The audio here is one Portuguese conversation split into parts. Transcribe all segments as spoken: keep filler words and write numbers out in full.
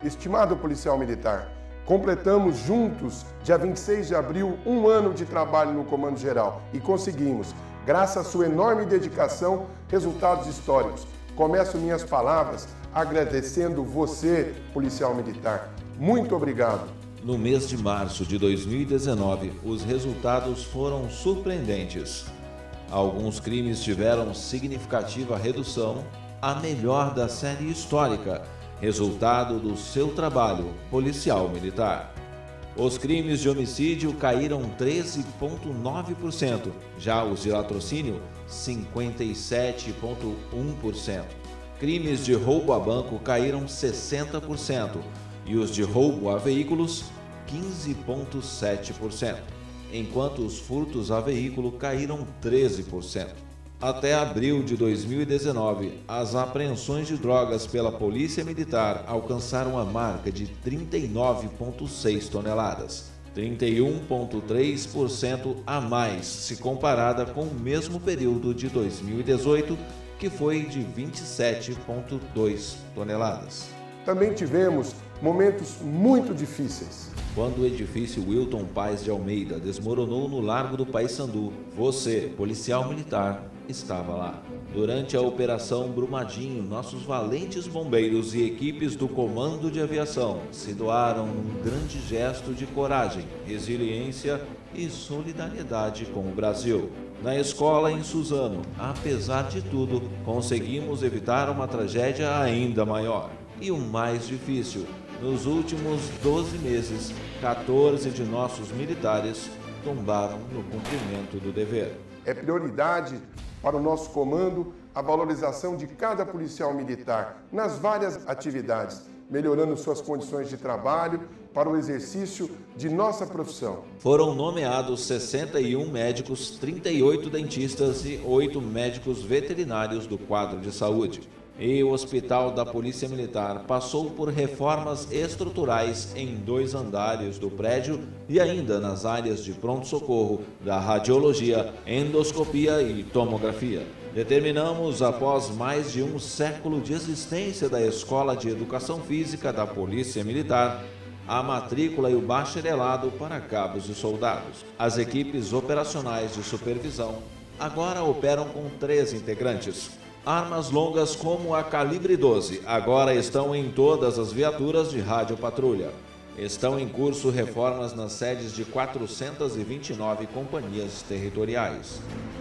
Estimado policial militar, completamos juntos, dia vinte e seis de abril, um ano de trabalho no Comando Geral e conseguimos, graças à sua enorme dedicação, resultados históricos. Começo minhas palavras agradecendo você, policial militar. Muito obrigado. No mês de março de dois mil e dezenove, os resultados foram surpreendentes. Alguns crimes tiveram significativa redução, a melhor da série histórica, resultado do seu trabalho policial militar. Os crimes de homicídio caíram treze vírgula nove por cento, já os de latrocínio, cinquenta e sete vírgula um por cento. Crimes de roubo a banco caíram sessenta por cento e os de roubo a veículos, quinze vírgula sete por cento, enquanto os furtos a veículo caíram treze por cento. Até abril de dois mil e dezenove, as apreensões de drogas pela Polícia Militar alcançaram a marca de trinta e nove vírgula seis toneladas, trinta e um vírgula três por cento a mais se comparada com o mesmo período de dois mil e dezoito, que foi de vinte e sete vírgula dois toneladas. Também tivemos momentos muito difíceis. Quando o edifício Wilton Paes de Almeida desmoronou no Largo do Paissandu, você, policial militar, estava lá. Durante a Operação Brumadinho, nossos valentes bombeiros e equipes do Comando de Aviação se doaram num grande gesto de coragem, resiliência e solidariedade com o Brasil. Na escola em Suzano, apesar de tudo, conseguimos evitar uma tragédia ainda maior. E o mais difícil, nos últimos doze meses, quatorze de nossos militares tombaram no cumprimento do dever. É prioridade para o nosso comando a valorização de cada policial militar nas várias atividades, melhorando suas condições de trabalho para o exercício de nossa profissão. Foram nomeados sessenta e um médicos, trinta e oito dentistas e oito médicos veterinários do quadro de saúde. E o Hospital da Polícia Militar passou por reformas estruturais em dois andares do prédio e ainda nas áreas de pronto-socorro, da radiologia, endoscopia e tomografia. Determinamos, após mais de um século de existência da Escola de Educação Física da Polícia Militar, a matrícula e o bacharelado para cabos e soldados. As equipes operacionais de supervisão agora operam com três integrantes. Armas longas como a calibre doze agora estão em todas as viaturas de radiopatrulha. Estão em curso reformas nas sedes de quatrocentas e vinte e nove companhias territoriais.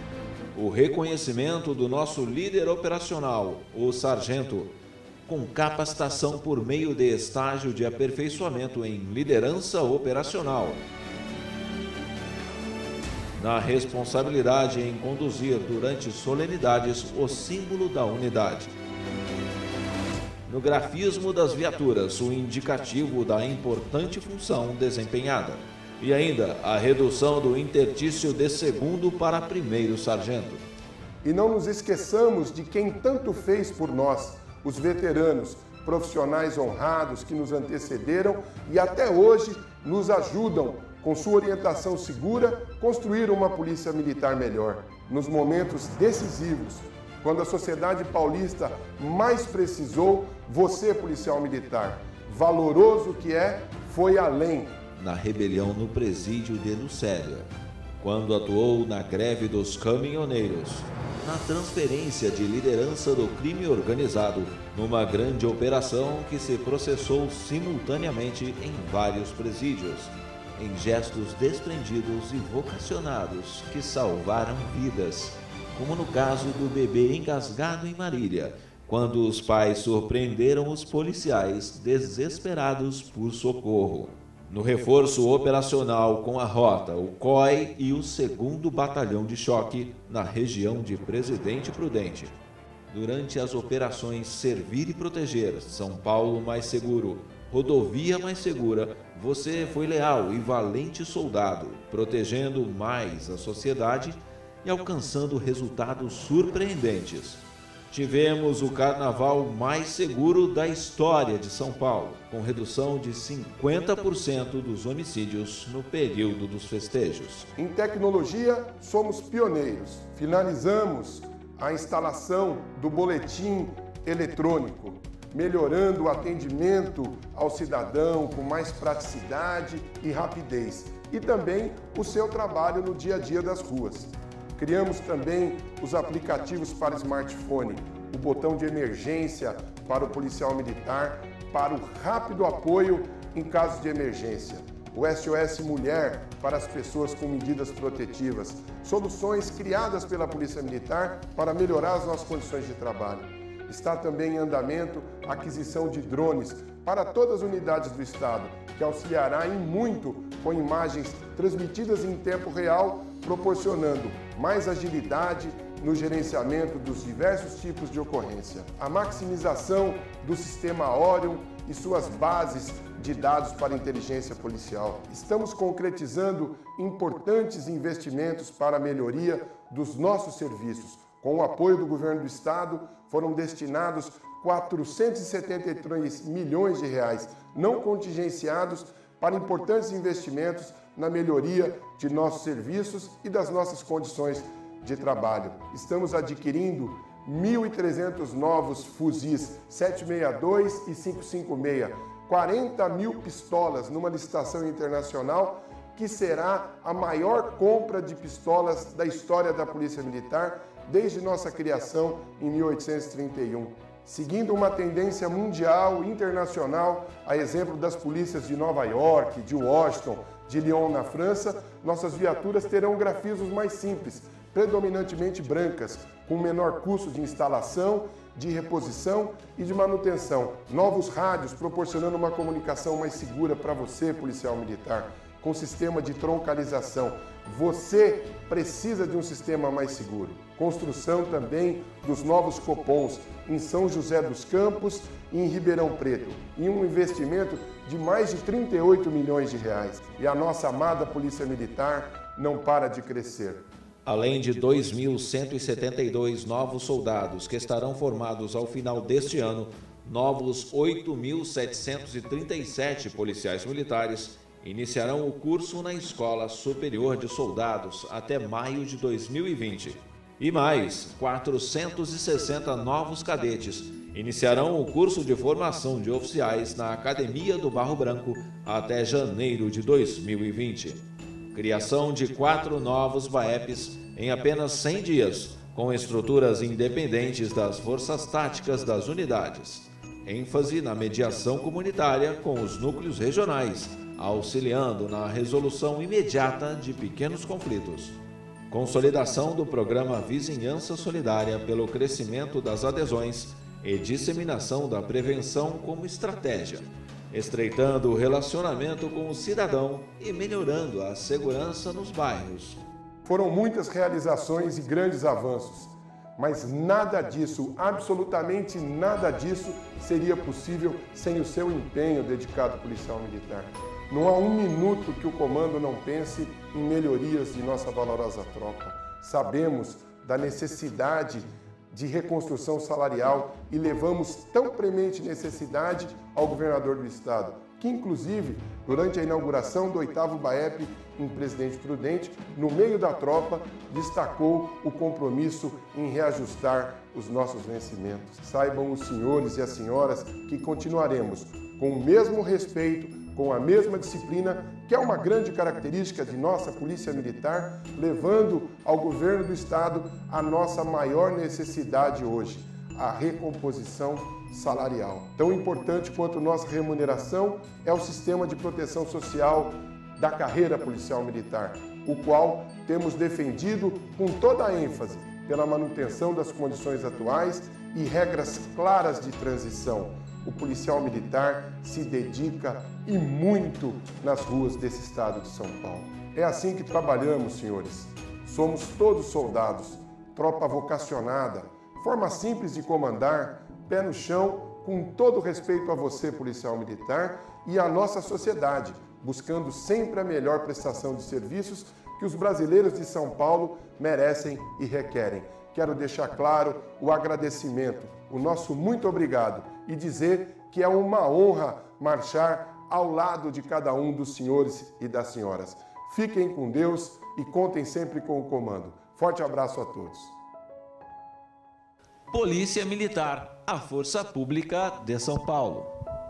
O reconhecimento do nosso líder operacional, o sargento, com capacitação por meio de estágio de aperfeiçoamento em liderança operacional, na responsabilidade em conduzir durante solenidades o símbolo da unidade. No grafismo das viaturas, o indicativo da importante função desempenhada. E ainda a redução do intertício de segundo para primeiro sargento. E não nos esqueçamos de quem tanto fez por nós, os veteranos, profissionais honrados que nos antecederam e até hoje nos ajudam com sua orientação segura, construir uma polícia militar melhor. Nos momentos decisivos, quando a sociedade paulista mais precisou, você, policial militar, valoroso que é, foi além. Na rebelião no presídio de Lucélia, quando atuou na greve dos caminhoneiros, na transferência de liderança do crime organizado, numa grande operação que se processou simultaneamente em vários presídios, em gestos desprendidos e vocacionados que salvaram vidas, como no caso do bebê engasgado em Marília, quando os pais surpreenderam os policiais desesperados por socorro. No reforço operacional com a Rota, o C O I e o segundo Batalhão de Choque, na região de Presidente Prudente. Durante as operações Servir e Proteger, São Paulo Mais Seguro, Rodovia Mais Segura, você foi leal e valente soldado, protegendo mais a sociedade e alcançando resultados surpreendentes. Tivemos o carnaval mais seguro da história de São Paulo, com redução de cinquenta por cento dos homicídios no período dos festejos. Em tecnologia, somos pioneiros. Finalizamos a instalação do boletim eletrônico. melhorando o atendimento ao cidadão com mais praticidade e rapidez, e também o seu trabalho no dia a dia das ruas. Criamos também os aplicativos para smartphone, o botão de emergência para o policial militar, para o rápido apoio em casos de emergência, o S O S Mulher para as pessoas com medidas protetivas, soluções criadas pela Polícia Militar para melhorar as nossas condições de trabalho. Está também em andamento a aquisição de drones para todas as unidades do Estado, que auxiliará em muito com imagens transmitidas em tempo real, proporcionando mais agilidade no gerenciamento dos diversos tipos de ocorrência. A maximização do sistema Orion e suas bases de dados para inteligência policial. Estamos concretizando importantes investimentos para a melhoria dos nossos serviços. Com o apoio do Governo do Estado, foram destinados quatrocentos e setenta e três milhões de reais não contingenciados para importantes investimentos na melhoria de nossos serviços e das nossas condições de trabalho. Estamos adquirindo mil e trezentos novos fuzis sete sessenta e dois e quinhentos e cinquenta e seis, quarenta mil pistolas numa licitação internacional que será a maior compra de pistolas da história da Polícia Militar desde nossa criação em mil oitocentos e trinta e um. Seguindo uma tendência mundial, internacional, a exemplo das polícias de Nova York, de Washington, de Lyon na França, nossas viaturas terão grafismos mais simples, predominantemente brancas, com menor custo de instalação, de reposição e de manutenção. Novos rádios proporcionando uma comunicação mais segura para você, policial militar, com sistema de troncalização. Você precisa de um sistema mais seguro. Construção também dos novos copons em São José dos Campos e em Ribeirão Preto, em um investimento de mais de trinta e oito milhões de reais. E a nossa amada Polícia Militar não para de crescer. Além de dois mil cento e setenta e dois novos soldados que estarão formados ao final deste ano, novos oito mil setecentos e trinta e sete policiais militares iniciarão o curso na Escola Superior de Soldados até maio de dois mil e vinte. E mais, quatrocentos e sessenta novos cadetes iniciarão o curso de formação de oficiais na Academia do Barro Branco até janeiro de dois mil e vinte. Criação de quatro novos B A E Ps em apenas cem dias, com estruturas independentes das forças táticas das unidades. ênfase na mediação comunitária com os núcleos regionais, auxiliando na resolução imediata de pequenos conflitos. Consolidação do programa Vizinhança Solidária pelo crescimento das adesões e disseminação da prevenção como estratégia, estreitando o relacionamento com o cidadão e melhorando a segurança nos bairros. Foram muitas realizações e grandes avanços, mas nada disso, absolutamente nada disso, seria possível sem o seu empenho dedicado policial militar. Não há um minuto que o comando não pense em melhorias de nossa valorosa tropa. Sabemos da necessidade de reconstrução salarial e levamos tão premente necessidade ao governador do estado, que inclusive, durante a inauguração do oitavo B A E P em Presidente Prudente, no meio da tropa, destacou o compromisso em reajustar os nossos vencimentos. Saibam os senhores e as senhoras que continuaremos com o mesmo respeito, com a mesma disciplina, que é uma grande característica de nossa Polícia Militar, levando ao governo do estado a nossa maior necessidade hoje, a recomposição salarial. Tão importante quanto nossa remuneração é o sistema de proteção social da carreira policial militar, o qual temos defendido com toda a ênfase pela manutenção das condições atuais e regras claras de transição. O policial militar se dedica e muito nas ruas desse estado de São Paulo. É assim que trabalhamos, senhores. Somos todos soldados, tropa vocacionada, forma simples de comandar, pé no chão, com todo respeito a você, policial militar, e à nossa sociedade, buscando sempre a melhor prestação de serviços que os brasileiros de São Paulo merecem e requerem. Quero deixar claro o agradecimento, o nosso muito obrigado e dizer que é uma honra marchar ao lado de cada um dos senhores e das senhoras. Fiquem com Deus e contem sempre com o comando. Forte abraço a todos. Polícia Militar, a força pública de São Paulo.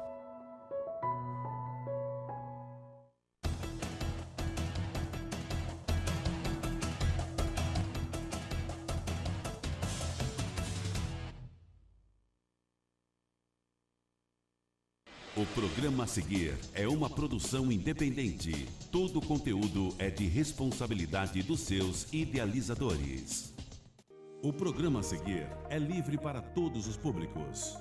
O programa a seguir é uma produção independente. Todo o conteúdo é de responsabilidade dos seus idealizadores. O programa a seguir é livre para todos os públicos.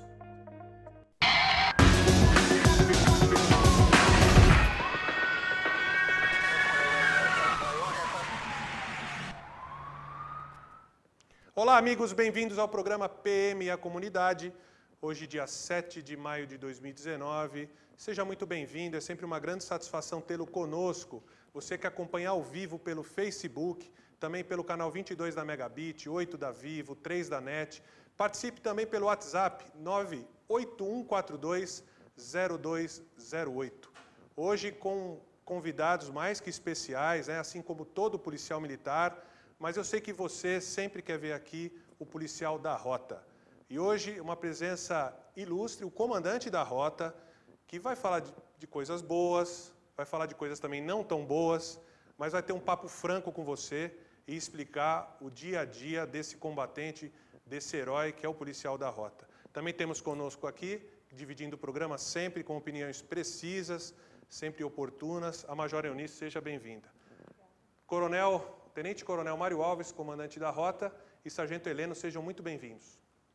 Olá, amigos, bem-vindos ao programa P M e a Comunidade. Hoje, dia sete de maio de dois mil e dezenove. Seja muito bem-vindo, é sempre uma grande satisfação tê-lo conosco. Você que acompanha ao vivo pelo Facebook, também pelo canal vinte e dois da Megabit, oito da Vivo, três da NET. Participe também pelo WhatsApp nove oito um quatro dois zero dois zero oito. Hoje com convidados mais que especiais, né, assim como todo policial militar, mas eu sei que você sempre quer ver aqui o policial da Rota. E hoje, uma presença ilustre, o comandante da Rota, que vai falar de, de coisas boas, vai falar de coisas também não tão boas, mas vai ter um papo franco com você e explicar o dia a dia desse combatente, desse herói que é o policial da Rota. Também temos conosco aqui, dividindo o programa sempre com opiniões precisas, sempre oportunas, a Major Eunice, seja bem-vinda. Coronel, Tenente Coronel Mário Alves, comandante da Rota, e Sargento Heleno, sejam muito bem-vindos.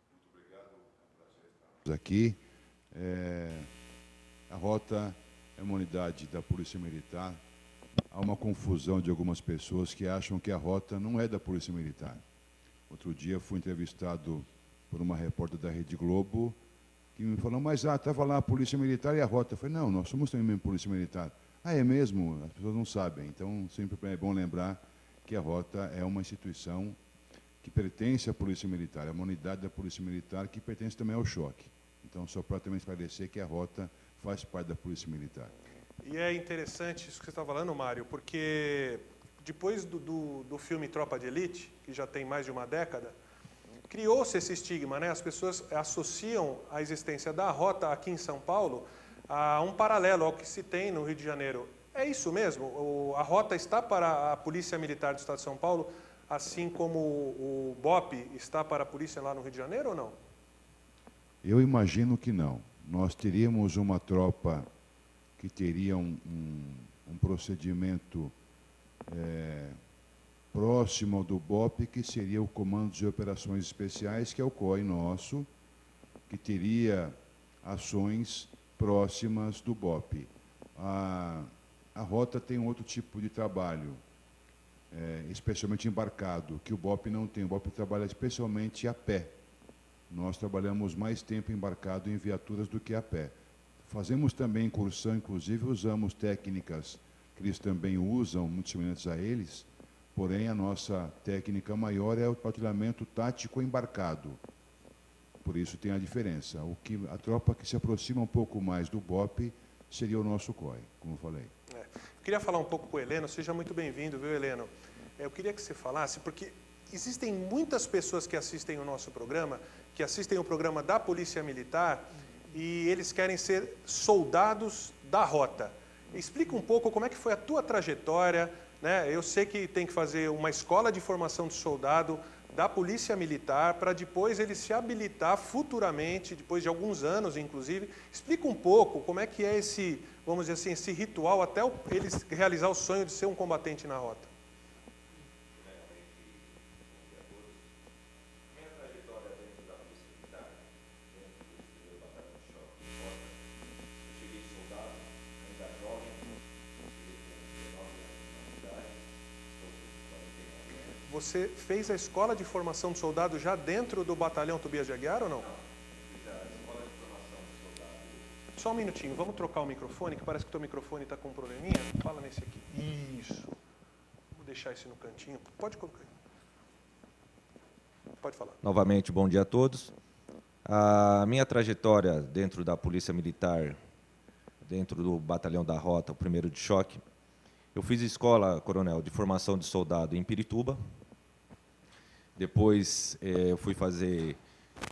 Aqui, é, a Rota é uma unidade da Polícia Militar. Há uma confusão de algumas pessoas que acham que a Rota não é da Polícia Militar. Outro dia fui entrevistado por uma repórter da Rede Globo que me falou, mas ah, estava lá a Polícia Militar e a Rota. Eu falei, não, nós somos também Polícia Militar. Ah, é mesmo? As pessoas não sabem. Então, sempre é bom lembrar que a Rota é uma instituição que pertence à Polícia Militar, é uma unidade da Polícia Militar que pertence também ao choque. Então, só para também esclarecer que a Rota faz parte da Polícia Militar. E é interessante isso que você está falando, Mário, porque depois do, do, do filme Tropa de Elite, que já tem mais de uma década, criou-se esse estigma, né? As pessoas associam a existência da Rota aqui em São Paulo a um paralelo ao que se tem no Rio de Janeiro. É isso mesmo? O, a Rota está para a Polícia Militar do Estado de São Paulo, assim como o, o B O P está para a polícia lá no Rio de Janeiro ou não? Eu imagino que não. Nós teríamos uma tropa que teria um, um, um procedimento é, próximo ao do B O P, que seria o Comando de Operações Especiais, que é o C O I nosso, que teria ações próximas do B O P. A, a Rota tem um outro tipo de trabalho, é, especialmente embarcado, que o B O P não tem. O B O P trabalha especialmente a pé. Nós trabalhamos mais tempo embarcado em viaturas do que a pé. Fazemos também incursão, inclusive usamos técnicas que eles também usam, muito semelhantes a eles, porém a nossa técnica maior é o patrulhamento tático embarcado. Por isso tem a diferença. O que, a tropa que se aproxima um pouco mais do B O P seria o nosso C O I, como eu falei. É. Eu queria falar um pouco com o Heleno, seja muito bem-vindo, viu, Heleno? Eu queria que você falasse, porque existem muitas pessoas que assistem o nosso programa, que assistem o programa da Polícia Militar, e eles querem ser soldados da Rota. Explica um pouco como é que foi a tua trajetória, né? Eu sei que tem que fazer uma escola de formação de soldado da Polícia Militar, para depois ele se habilitar futuramente, depois de alguns anos, inclusive. Explica um pouco como é que é esse, vamos dizer assim, esse ritual até ele realizar o sonho de ser um combatente na Rota. Você fez a escola de formação de soldado já dentro do batalhão Tobias de Aguiar ou não? Não, fiz a escola de formação de soldado. Só um minutinho, vamos trocar o microfone, que parece que o teu microfone está com um probleminha. Fala nesse aqui. Isso. Vou deixar esse no cantinho. Pode colocar. Pode falar. Novamente, bom dia a todos. A minha trajetória dentro da Polícia Militar, dentro do batalhão da Rota, o primeiro de choque, eu fiz escola, coronel, de formação de soldado em Pirituba. Depois, eh, eu fui fazer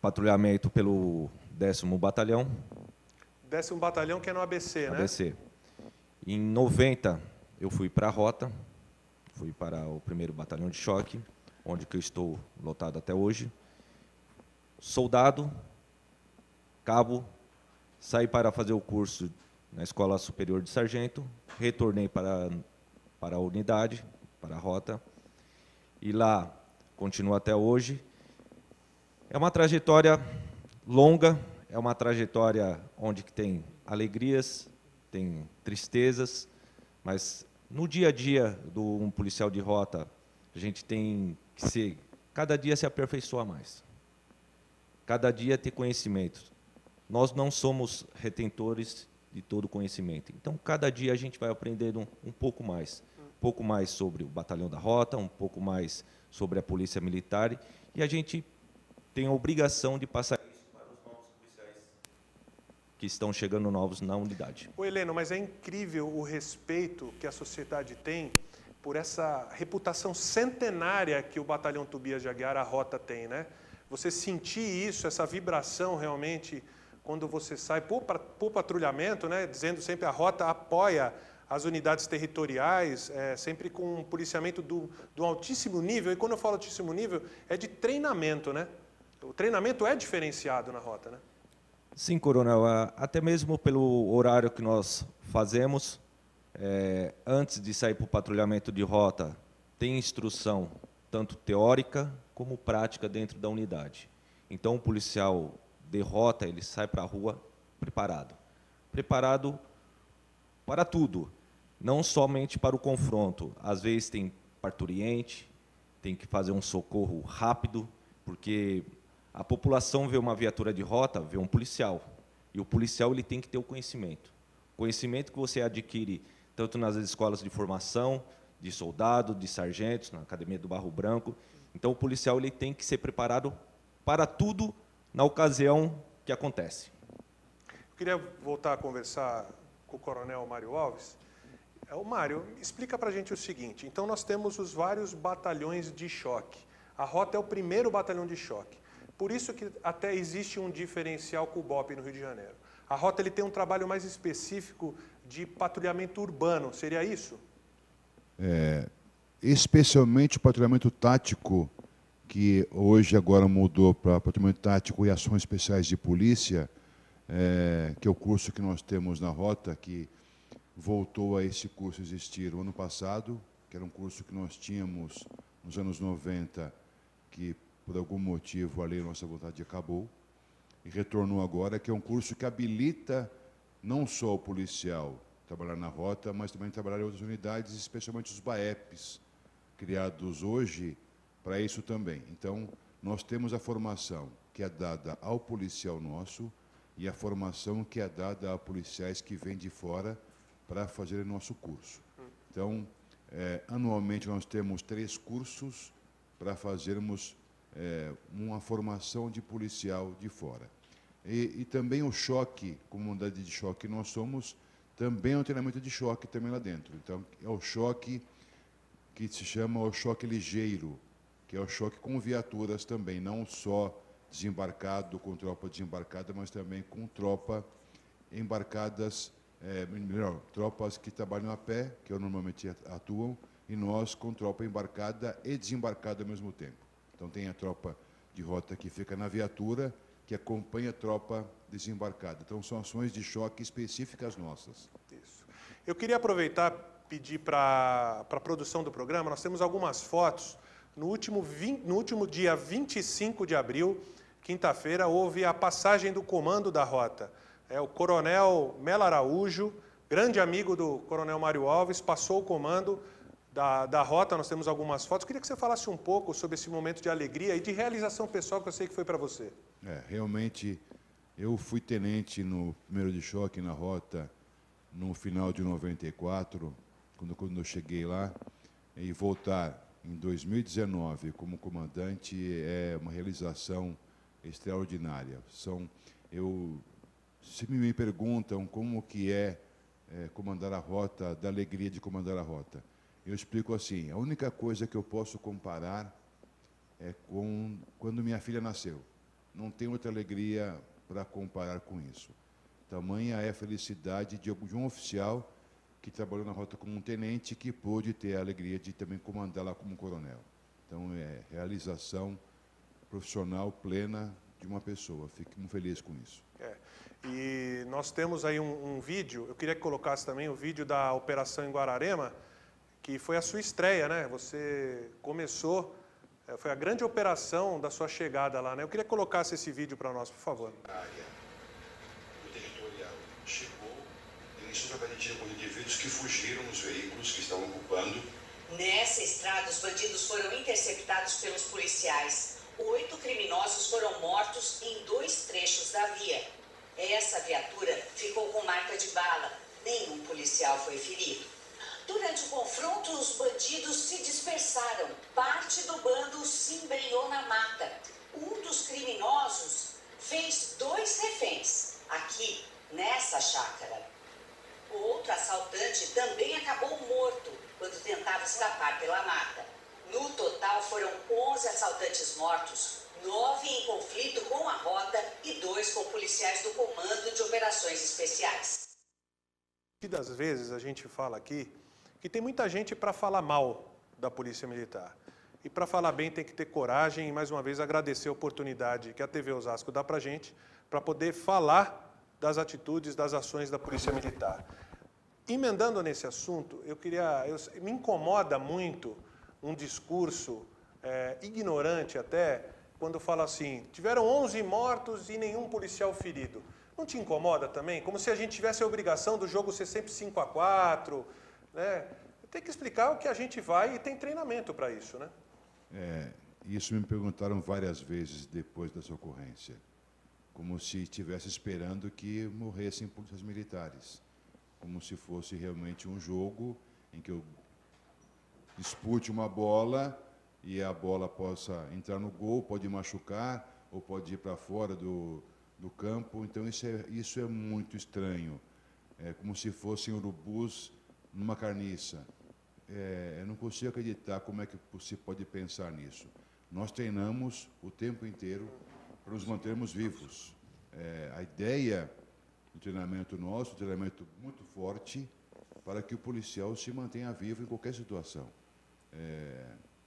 patrulhamento pelo décimo Batalhão. Décimo Batalhão, que é no A B C, né? A B C. Em noventa, eu fui para a Rota, fui para o primeiro Batalhão de Choque, onde que eu estou lotado até hoje. Soldado, cabo, saí para fazer o curso na Escola Superior de Sargento, retornei para, para a unidade, para a Rota, e lá continuo até hoje. É uma trajetória longa, é uma trajetória onde que tem alegrias, tem tristezas, mas no dia a dia do um policial de rota, a gente tem que ser, cada dia se aperfeiçoar mais. Cada dia ter conhecimento. Nós não somos retentores de todo conhecimento. Então, cada dia a gente vai aprendendo um, um pouco mais. Um pouco mais sobre o Batalhão da Rota, um pouco mais sobre a Polícia Militar, e a gente tem a obrigação de passar isso para os novos policiais que estão chegando novos na unidade. Ô, Heleno, mas é incrível o respeito que a sociedade tem por essa reputação centenária que o Batalhão Tobias de Aguiar, a Rota, tem, né? Você sentir isso, essa vibração realmente, quando você sai por, por patrulhamento, né, dizendo sempre a Rota apoia as unidades territoriais, é, sempre com um policiamento do, do altíssimo nível, e quando eu falo altíssimo nível, é de treinamento, né? O treinamento é diferenciado na Rota, né? Sim, Coronel, até mesmo pelo horário que nós fazemos, é, antes de sair para o patrulhamento de rota, tem instrução, tanto teórica como prática dentro da unidade. Então, o policial de rota, ele sai para a rua preparado. Preparado para tudo, não somente para o confronto. Às vezes tem parturiente, tem que fazer um socorro rápido, porque a população vê uma viatura de rota, vê um policial. E o policial ele tem que ter o conhecimento. O conhecimento que você adquire tanto nas escolas de formação, de soldado, de sargentos, na Academia do Barro Branco. Então, o policial ele tem que ser preparado para tudo na ocasião que acontece. Eu queria voltar a conversar com o Coronel Mário Alves. O Mário, explica para a gente o seguinte. Então, nós temos os vários batalhões de choque. A Rota é o primeiro batalhão de choque. Por isso que até existe um diferencial com o B O P no Rio de Janeiro. A Rota ele tem um trabalho mais específico de patrulhamento urbano. Seria isso? É, especialmente o patrulhamento tático, que hoje agora mudou para patrulhamento tático e ações especiais de polícia, é, que é o curso que nós temos na Rota, que voltou a esse curso existir o ano passado, que era um curso que nós tínhamos nos anos noventa, que por algum motivo a lei Nossa Vontade acabou, e retornou agora, que é um curso que habilita não só o policial trabalhar na Rota, mas também trabalhar em outras unidades, especialmente os B A E Ps, criados hoje para isso também. Então, nós temos a formação que é dada ao policial nosso e a formação que é dada a policiais que vêm de fora para fazerem nosso curso. Então, é, anualmente nós temos três cursos para fazermos é, uma formação de policial de fora. E, e também o choque, como unidade de choque nós somos, também é um treinamento de choque também lá dentro. Então, é o choque que se chama o choque ligeiro, que é o choque com viaturas também, não só desembarcado, com tropa desembarcada, mas também com tropa embarcadas, é, melhor, tropas que trabalham a pé, que normalmente atuam, e nós com tropa embarcada e desembarcada ao mesmo tempo. Então, tem a tropa de rota que fica na viatura, que acompanha a tropa desembarcada. Então, são ações de choque específicas nossas. Isso. Eu queria aproveitar e pedir para a produção do programa, nós temos algumas fotos. No último, vinte, no último dia vinte e cinco de abril, quinta-feira, houve a passagem do comando da Rota. É, o coronel Melo Araújo, grande amigo do coronel Mário Alves, passou o comando da, da Rota. Nós temos algumas fotos. Eu queria que você falasse um pouco sobre esse momento de alegria e de realização pessoal que eu sei que foi para você. É, realmente, eu fui tenente no primeiro de choque na Rota no final de noventa e quatro, quando, quando eu cheguei lá, e voltar em dois mil e dezenove como comandante é uma realização extraordinária. São, eu, se me perguntam como que é, é comandar a Rota, da alegria de comandar a Rota, eu explico assim: a única coisa que eu posso comparar é com quando minha filha nasceu. não tem outra alegria para comparar com isso. Tamanha é a felicidade de, de um oficial que trabalhou na rota como um tenente, que pôde ter a alegria de também comandar lá como coronel. Então, é realização profissional plena de uma pessoa. Fico muito feliz com isso. É. E nós temos aí um, um vídeo, eu queria que colocasse também o vídeo da operação em Guararema, que foi a sua estreia, né? Você começou, foi a grande operação da sua chegada lá, né? Eu queria que colocasse esse vídeo para nós, por favor. A área do territorial chegou, iniciou a garantia com indivíduos que fugiram nos veículos que estavam ocupando. Nessa estrada, os bandidos foram interceptados pelos policiais. Oito criminosos foram mortos em dois trechos da via. Essa viatura ficou com marca de bala. Nenhum policial foi ferido. Durante o confronto, os bandidos se dispersaram. Parte do bando se embrenhou na mata. Um dos criminosos fez dois reféns, aqui, nessa chácara. O outro assaltante também acabou morto quando tentava escapar pela mata. No total, foram onze assaltantes mortos, nove em conflito com a rota e dois com policiais do Comando de Operações Especiais. Muitas vezes a gente fala aqui que tem muita gente para falar mal da Polícia Militar. E para falar bem tem que ter coragem e, mais uma vez, agradecer a oportunidade que a T V Osasco dá para a gente para poder falar das atitudes, das ações da Polícia Militar. Emendando nesse assunto, eu queria, eu, me incomoda muito um discurso é, ignorante até, quando fala assim, tiveram onze mortos e nenhum policial ferido. Não te incomoda também? Como se a gente tivesse a obrigação do jogo ser sempre cinco a quatro, né? Tem que explicar o que a gente vai e tem treinamento para isso, né? É, isso me perguntaram várias vezes depois dessa ocorrência, como se estivesse esperando que morressem polícias militares, como se fosse realmente um jogo em que eu dispute uma bola e a bola possa entrar no gol, pode machucar ou pode ir para fora do, do campo. Então isso é, isso é muito estranho, é como se fossem urubus numa carniça. É, eu não consigo acreditar como é que se pode pensar nisso. Nós treinamos o tempo inteiro para nos mantermos vivos. É, a ideia do treinamento nosso, um treinamento muito forte, para que o policial se mantenha vivo em qualquer situação. É,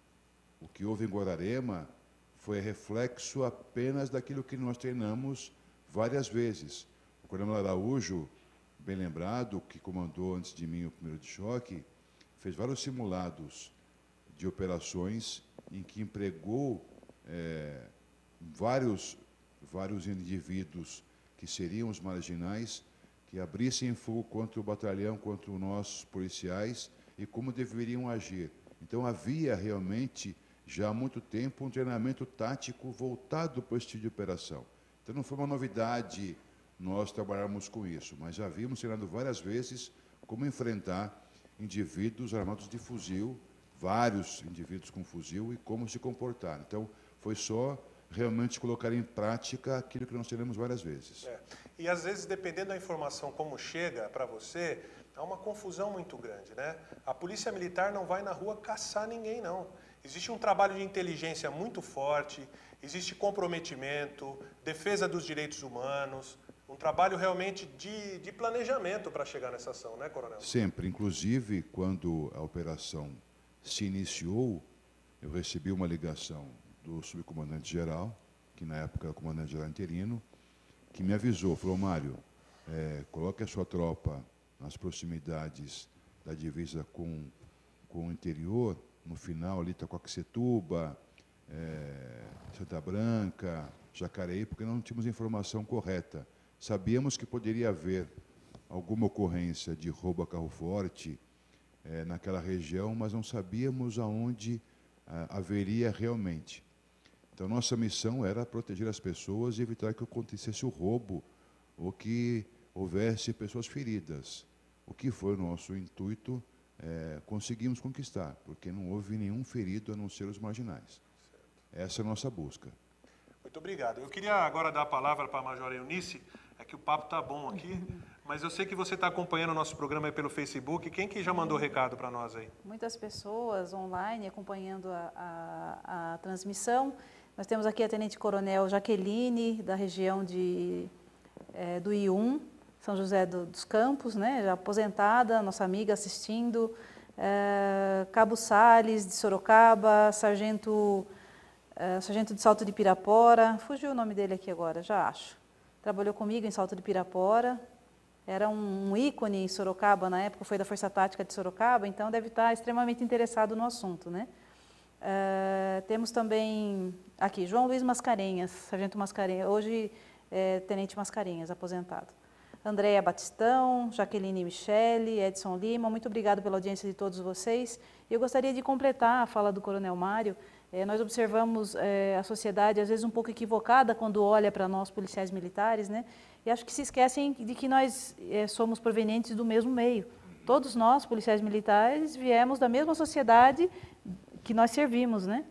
o que houve em Guararema foi reflexo apenas daquilo que nós treinamos várias vezes. O coronel Araújo, bem lembrado, que comandou antes de mim o primeiro de choque, fez vários simulados de operações em que empregou é, vários, vários indivíduos que seriam os marginais, que abrissem fogo contra o batalhão, contra os nossos policiais e como deveriam agir. Então havia realmente, já há muito tempo, um treinamento tático voltado para o estilo de operação. Então não foi uma novidade nós trabalharmos com isso, mas já havíamos treinado várias vezes como enfrentar indivíduos armados de fuzil, vários indivíduos com fuzil e como se comportar. Então foi só realmente colocar em prática aquilo que nós treinamos várias vezes. É. E às vezes, dependendo da informação como chega para você, há uma confusão muito grande, né? A Polícia Militar não vai na rua caçar ninguém, não. Existe um trabalho de inteligência muito forte, existe comprometimento, defesa dos direitos humanos, um trabalho realmente de, de planejamento para chegar nessa ação, né, Coronel? Sempre. Inclusive, quando a operação se iniciou, eu recebi uma ligação do subcomandante-geral, que na época era o comandante-geral interino, que me avisou, falou, Mário, é, coloque a sua tropa nas proximidades da divisa com, com o interior, no final ali Itacoaxetuba, é, Santa Branca, Jacareí, porque não tínhamos informação correta. Sabíamos que poderia haver alguma ocorrência de roubo a carro forte é, naquela região, mas não sabíamos aonde a, haveria realmente. Então, nossa missão era proteger as pessoas e evitar que acontecesse o roubo ou que houvesse pessoas feridas. O que foi o nosso intuito, é, conseguimos conquistar, porque não houve nenhum ferido a não ser os marginais. Essa é a nossa busca. Muito obrigado. Eu queria agora dar a palavra para a Major Eunice, é que o papo está bom aqui, mas eu sei que você está acompanhando o nosso programa aí pelo Facebook. Quem que já mandou recado para nós aí? Muitas pessoas online acompanhando a, a, a transmissão. Nós temos aqui a Tenente Coronel Jaqueline, da região de, é, do I um, São José do, dos Campos, né, já aposentada, nossa amiga assistindo. É, Cabo Salles, de Sorocaba, Sargento, é, Sargento de Salto de Pirapora, fugiu o nome dele aqui agora, já acho. Trabalhou comigo em Salto de Pirapora, era um, um ícone em Sorocaba, na época foi da Força Tática de Sorocaba, então deve estar extremamente interessado no assunto, né? Uh, temos também aqui João Luiz Mascarenhas, Sargento Mascarenhas, hoje é Tenente Mascarenhas, aposentado. Andréia Batistão, Jaqueline Michele, Edson Lima, muito obrigado pela audiência de todos vocês. Eu gostaria de completar a fala do Coronel Mário. É, nós observamos é, a sociedade às vezes um pouco equivocada quando olha para nós policiais militares, né? E acho que se esquecem de que nós é, somos provenientes do mesmo meio. Todos nós, policiais militares, viemos da mesma sociedade que nós servimos, né?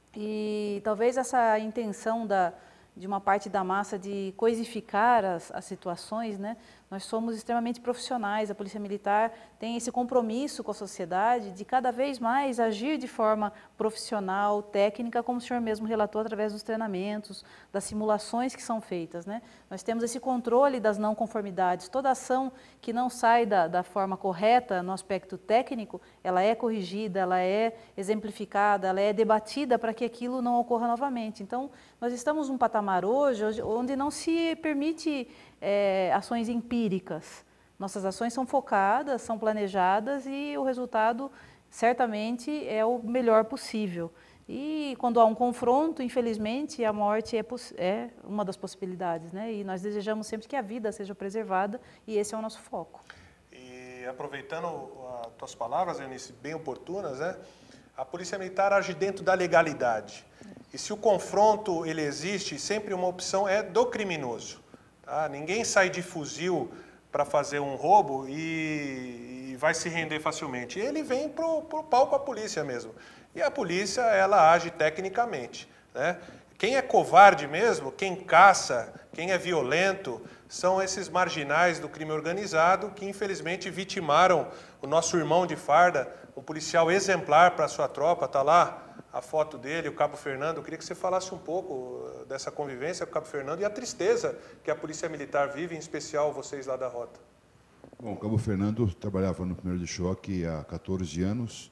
E talvez essa intenção da, de uma parte da massa de coisificar as, as situações, né? Nós somos extremamente profissionais, a Polícia Militar tem esse compromisso com a sociedade de cada vez mais agir de forma profissional, técnica, como o senhor mesmo relatou através dos treinamentos, das simulações que são feitas, né? Nós temos esse controle das não conformidades, toda ação que não sai da, da forma correta no aspecto técnico, ela é corrigida, ela é exemplificada, ela é debatida para que aquilo não ocorra novamente. Então, nós estamos num patamar hoje onde não se permite É, ações empíricas. Nossas ações são focadas, são planejadas e o resultado certamente é o melhor possível. E quando há um confronto, infelizmente, a morte é, é uma das possibilidades, né? E nós desejamos sempre que a vida seja preservada e esse é o nosso foco. E aproveitando as tuas palavras, Eunice, bem oportunas, né? A Polícia Militar age dentro da legalidade. E se o confronto ele existe, sempre uma opção é do criminoso. Ah, ninguém sai de fuzil para fazer um roubo e, e vai se render facilmente. Ele vem para o pau com a polícia mesmo. E a polícia, ela age tecnicamente, né? Quem é covarde mesmo, quem caça, quem é violento, são esses marginais do crime organizado que, infelizmente, vitimaram o nosso irmão de farda, um policial exemplar para a sua tropa, está lá a foto dele, o Cabo Fernando. Eu queria que você falasse um pouco dessa convivência com o Cabo Fernando e a tristeza que a Polícia Militar vive, em especial vocês lá da Rota. Bom, o Cabo Fernando trabalhava no primeiro de choque há quatorze anos.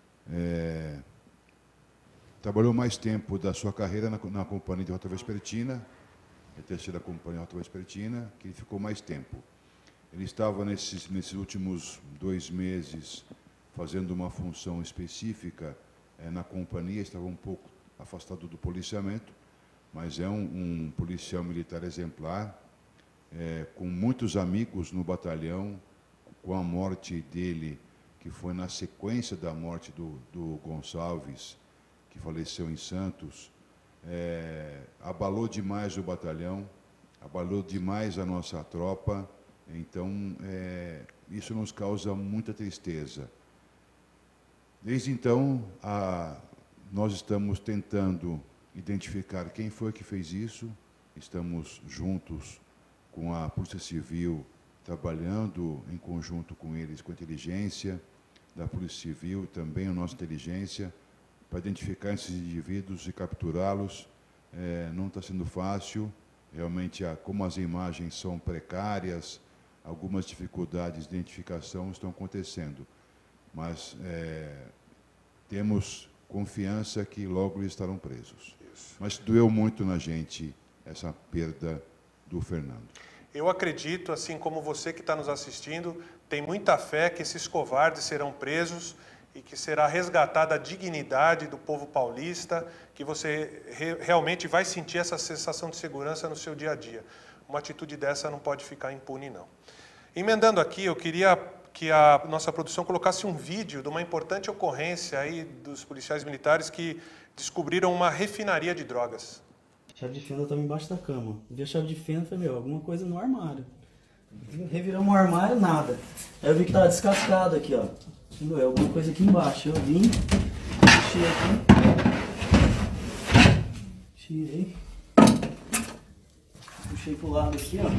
É, trabalhou mais tempo da sua carreira na, na Companhia de Rota Vespertina, a terceira Companhia de Rota Vespertina, que ele ficou mais tempo. Ele estava nesses, nesses últimos dois meses fazendo uma função específica é, na companhia, estava um pouco afastado do policiamento, mas é um, um policial militar exemplar, é, com muitos amigos no batalhão, com a morte dele, que foi na sequência da morte do, do Gonçalves, que faleceu em Santos, é, abalou demais o batalhão, abalou demais a nossa tropa, então é, isso nos causa muita tristeza. Desde então, a, nós estamos tentando identificar quem foi que fez isso, estamos juntos com a Polícia Civil, trabalhando em conjunto com eles, com a inteligência da Polícia Civil, também a nossa inteligência, para identificar esses indivíduos e capturá-los. É, não está sendo fácil, realmente, a, como as imagens são precárias, algumas dificuldades de identificação estão acontecendo, mas é, temos confiança que logo eles estarão presos. Isso. Mas doeu muito na gente essa perda do Fernando. Eu acredito, assim como você que está nos assistindo, tem muita fé que esses covardes serão presos e que será resgatada a dignidade do povo paulista, que você re realmente vai sentir essa sensação de segurança no seu dia a dia. Uma atitude dessa não pode ficar impune, não. Emendando aqui, eu queria que a nossa produção colocasse um vídeo de uma importante ocorrência aí dos policiais militares que descobriram uma refinaria de drogas. A chave de fenda estava embaixo da cama. Vi a chave de fenda e falei, meu, alguma coisa no armário. Reviramos o armário, nada. Aí eu vi que estava descascado aqui, ó. É alguma coisa aqui embaixo. Eu vim, puxei aqui, tirei, puxei pro lado aqui, ó.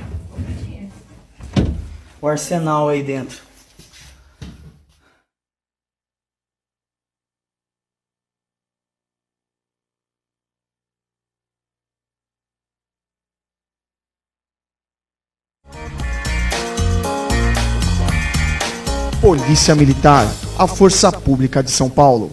O arsenal aí dentro. Polícia Militar, a força pública de São Paulo.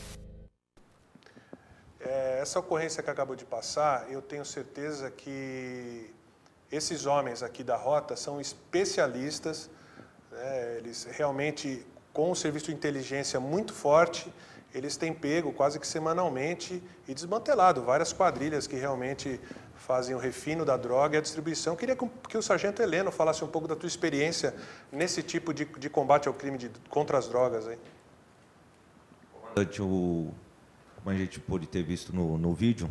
É, essa ocorrência que acabou de passar, eu tenho certeza que esses homens aqui da Rota são especialistas, né? Eles realmente, com um serviço de inteligência muito forte, eles têm pego quase que semanalmente e desmantelado várias quadrilhas que realmente fazem o refino da droga e a distribuição. Queria que o sargento Heleno falasse um pouco da tua experiência nesse tipo de, de combate ao crime de, contra as drogas. Hein? O, como a gente pôde ter visto no, no vídeo,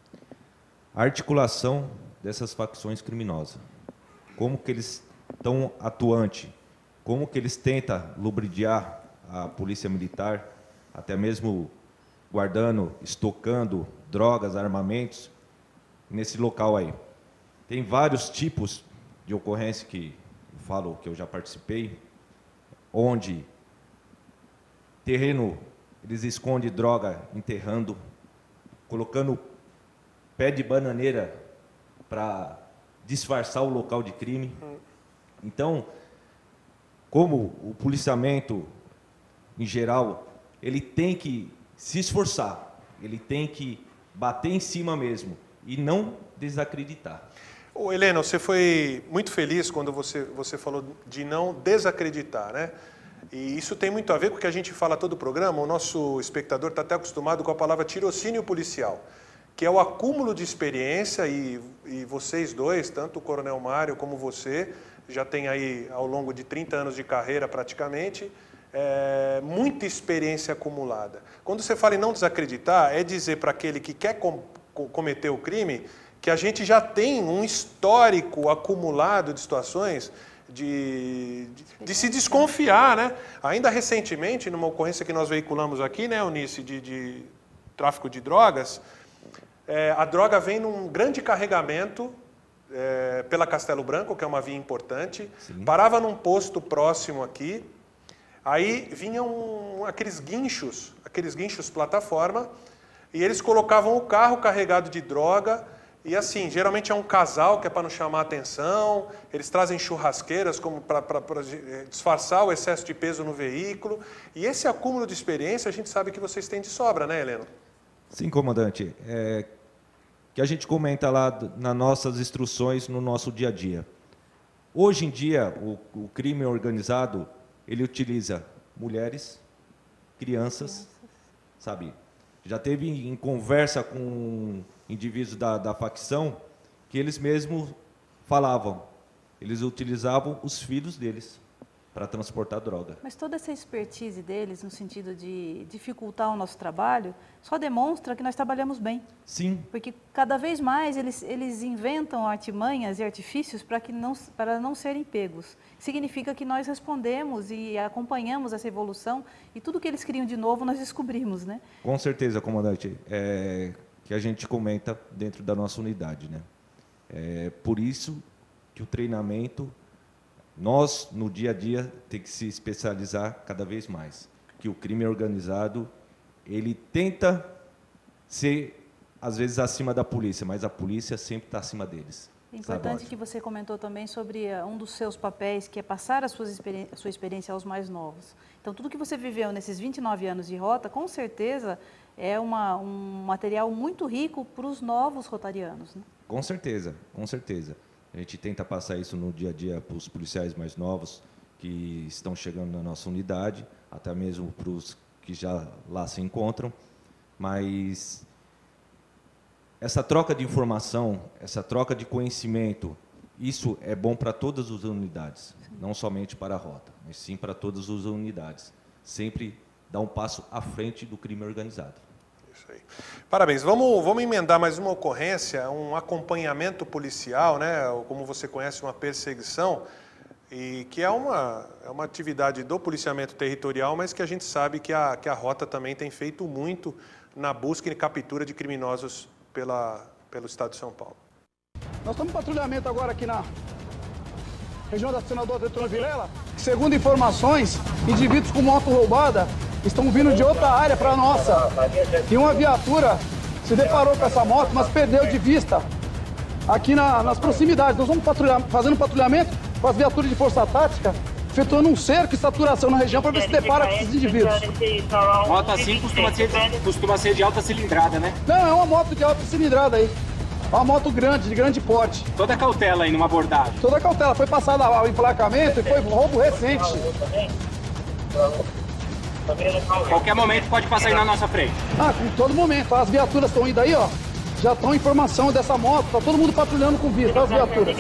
a articulação dessas facções criminosas, como que eles estão atuantes, como que eles tentam lubridiar a polícia militar, até mesmo guardando, estocando drogas, armamentos, nesse local aí. Tem vários tipos de ocorrência que eu falo que eu já participei, onde terreno, eles escondem droga enterrando, colocando pé de bananeira para disfarçar o local de crime. Então, como o policiamento, em geral, ele tem que se esforçar, ele tem que bater em cima mesmo, e não desacreditar. Ô, Heleno, você foi muito feliz quando você, você falou de não desacreditar, né? E isso tem muito a ver com o que a gente fala todo o programa. O nosso espectador está até acostumado com a palavra tirocínio policial, que é o acúmulo de experiência, e, e vocês dois, tanto o Coronel Mário como você, já tem aí ao longo de trinta anos de carreira praticamente, é, muita experiência acumulada. Quando você fala em não desacreditar, é dizer para aquele que quer com, cometer o crime que a gente já tem um histórico acumulado de situações de, de, de se desconfiar, né? Ainda recentemente, numa ocorrência que nós veiculamos aqui, né, Eunice, de, de tráfico de drogas, é, a droga vem num grande carregamento é, pela Castelo Branco, que é uma via importante, Sim. parava num posto próximo aqui, aí vinham aqueles guinchos, aqueles guinchos plataforma, e eles colocavam o carro carregado de droga, e assim, geralmente é um casal que é para não chamar a atenção, eles trazem churrasqueiras como para disfarçar o excesso de peso no veículo, e esse acúmulo de experiência a gente sabe que vocês têm de sobra, né, Heleno? Sim, comandante. É, que a gente comenta lá nas nossas instruções no nosso dia a dia. Hoje em dia, o, o crime organizado, ele utiliza mulheres, crianças, sabe? Já teve em conversa com indivíduos da, da facção que eles mesmos falavam, eles utilizavam os filhos deles para transportar droga. Mas toda essa expertise deles, no sentido de dificultar o nosso trabalho, só demonstra que nós trabalhamos bem. Sim. Porque cada vez mais eles, eles inventam artimanhas e artifícios para, que não, para não serem pegos. Significa que nós respondemos e acompanhamos essa evolução, e tudo que eles criam de novo nós descobrimos, né? Com certeza, comandante. É que a gente comenta dentro da nossa unidade, né? É por isso que o treinamento, nós, no dia a dia, tem que se especializar cada vez mais. Que o crime organizado, ele tenta ser, às vezes, acima da polícia, mas a polícia sempre está acima deles. É importante que você comentou também sobre um dos seus papéis, que é passar a sua experiência, a sua experiência aos mais novos. Então, tudo que você viveu nesses vinte e nove anos de rota, com certeza, é uma, um material muito rico para os novos rotarianos, né? Com certeza, com certeza. A gente tenta passar isso no dia a dia para os policiais mais novos que estão chegando na nossa unidade, até mesmo para os que já lá se encontram. Mas essa troca de informação, essa troca de conhecimento, isso é bom para todas as unidades, sim. Não somente para a rota, mas sim para todas as unidades. Sempre dá um passo à frente do crime organizado. Isso aí. Parabéns. Vamos, vamos emendar mais uma ocorrência, um acompanhamento policial, né? Como você conhece, uma perseguição, e que é uma, é uma atividade do policiamento territorial, mas que a gente sabe que a, que a rota também tem feito muito na busca e captura de criminosos pela, pelo estado de São Paulo. Nós estamos em patrulhamento agora aqui na região da Senador Tetrônio Vilela. Segundo informações, indivíduos com moto roubada estão vindo de outra área para a nossa. E uma viatura se deparou com essa moto, mas perdeu de vista aqui na, nas proximidades. Nós vamos patrulhar, fazendo patrulhamento com as viaturas de força tática, efetuando um cerco e saturação na região para ver se depara com esses indivíduos. Moto assim costuma ser, costuma ser de alta cilindrada, né? Não, é uma moto de alta cilindrada aí. É uma moto grande, de grande porte. Toda cautela aí numa abordagem. Toda cautela. Foi passado o emplacamento e foi roubo recente. Qualquer momento pode passar aí na nossa frente. Ah, em todo momento. As viaturas estão indo aí, ó. Já estão em informação dessa moto. Tá todo mundo patrulhando com vidro, as viaturas.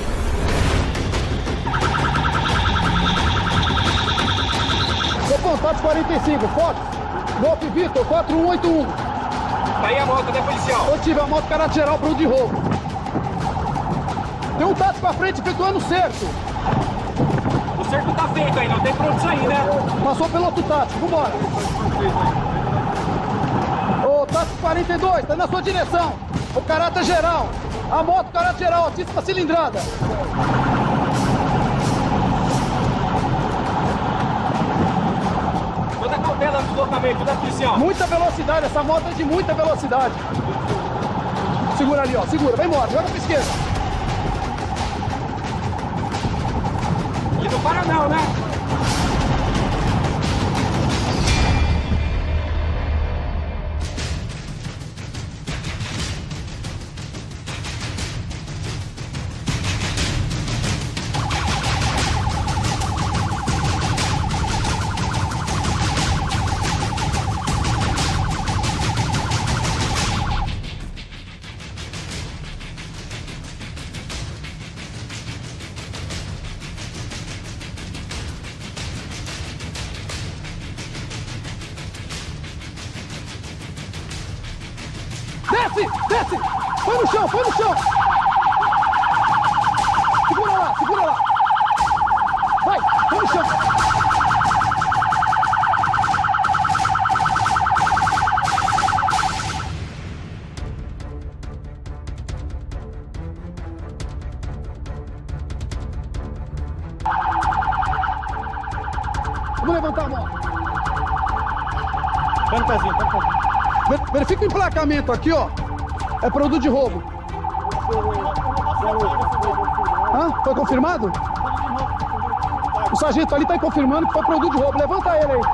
Seu contato quarenta e cinco, Fox. Golpe Vitor, quatro um oito um. Tá aí a moto, né, policial? Eu tive a moto caráter geral para o de roubo. Tem um tático pra frente efetuando o cerco. O cerco tá feito aí, não tem pra onde sair, né? Passou pelo outro tático, vambora. Ô, tático quarenta e dois, tá na sua direção. O caráter geral. A moto caráter geral, altíssima cilindrada. Toda cautela no deslocamento, né, policial? Muita velocidade, essa moto é de muita velocidade. Segura ali, ó, segura, vai embora, joga pra esquerda. E não para não, né? Desce, desce! Foi no chão, foi no chão! Segura lá, segura lá! Vai, foi no chão! Vamos levantar a moto! Fantasia, fantasia. Verifica o emplacamento aqui, ó. É produto de roubo. Hã? Foi confirmado? O sargento ali tá confirmando que foi produto de roubo. Levanta ele aí.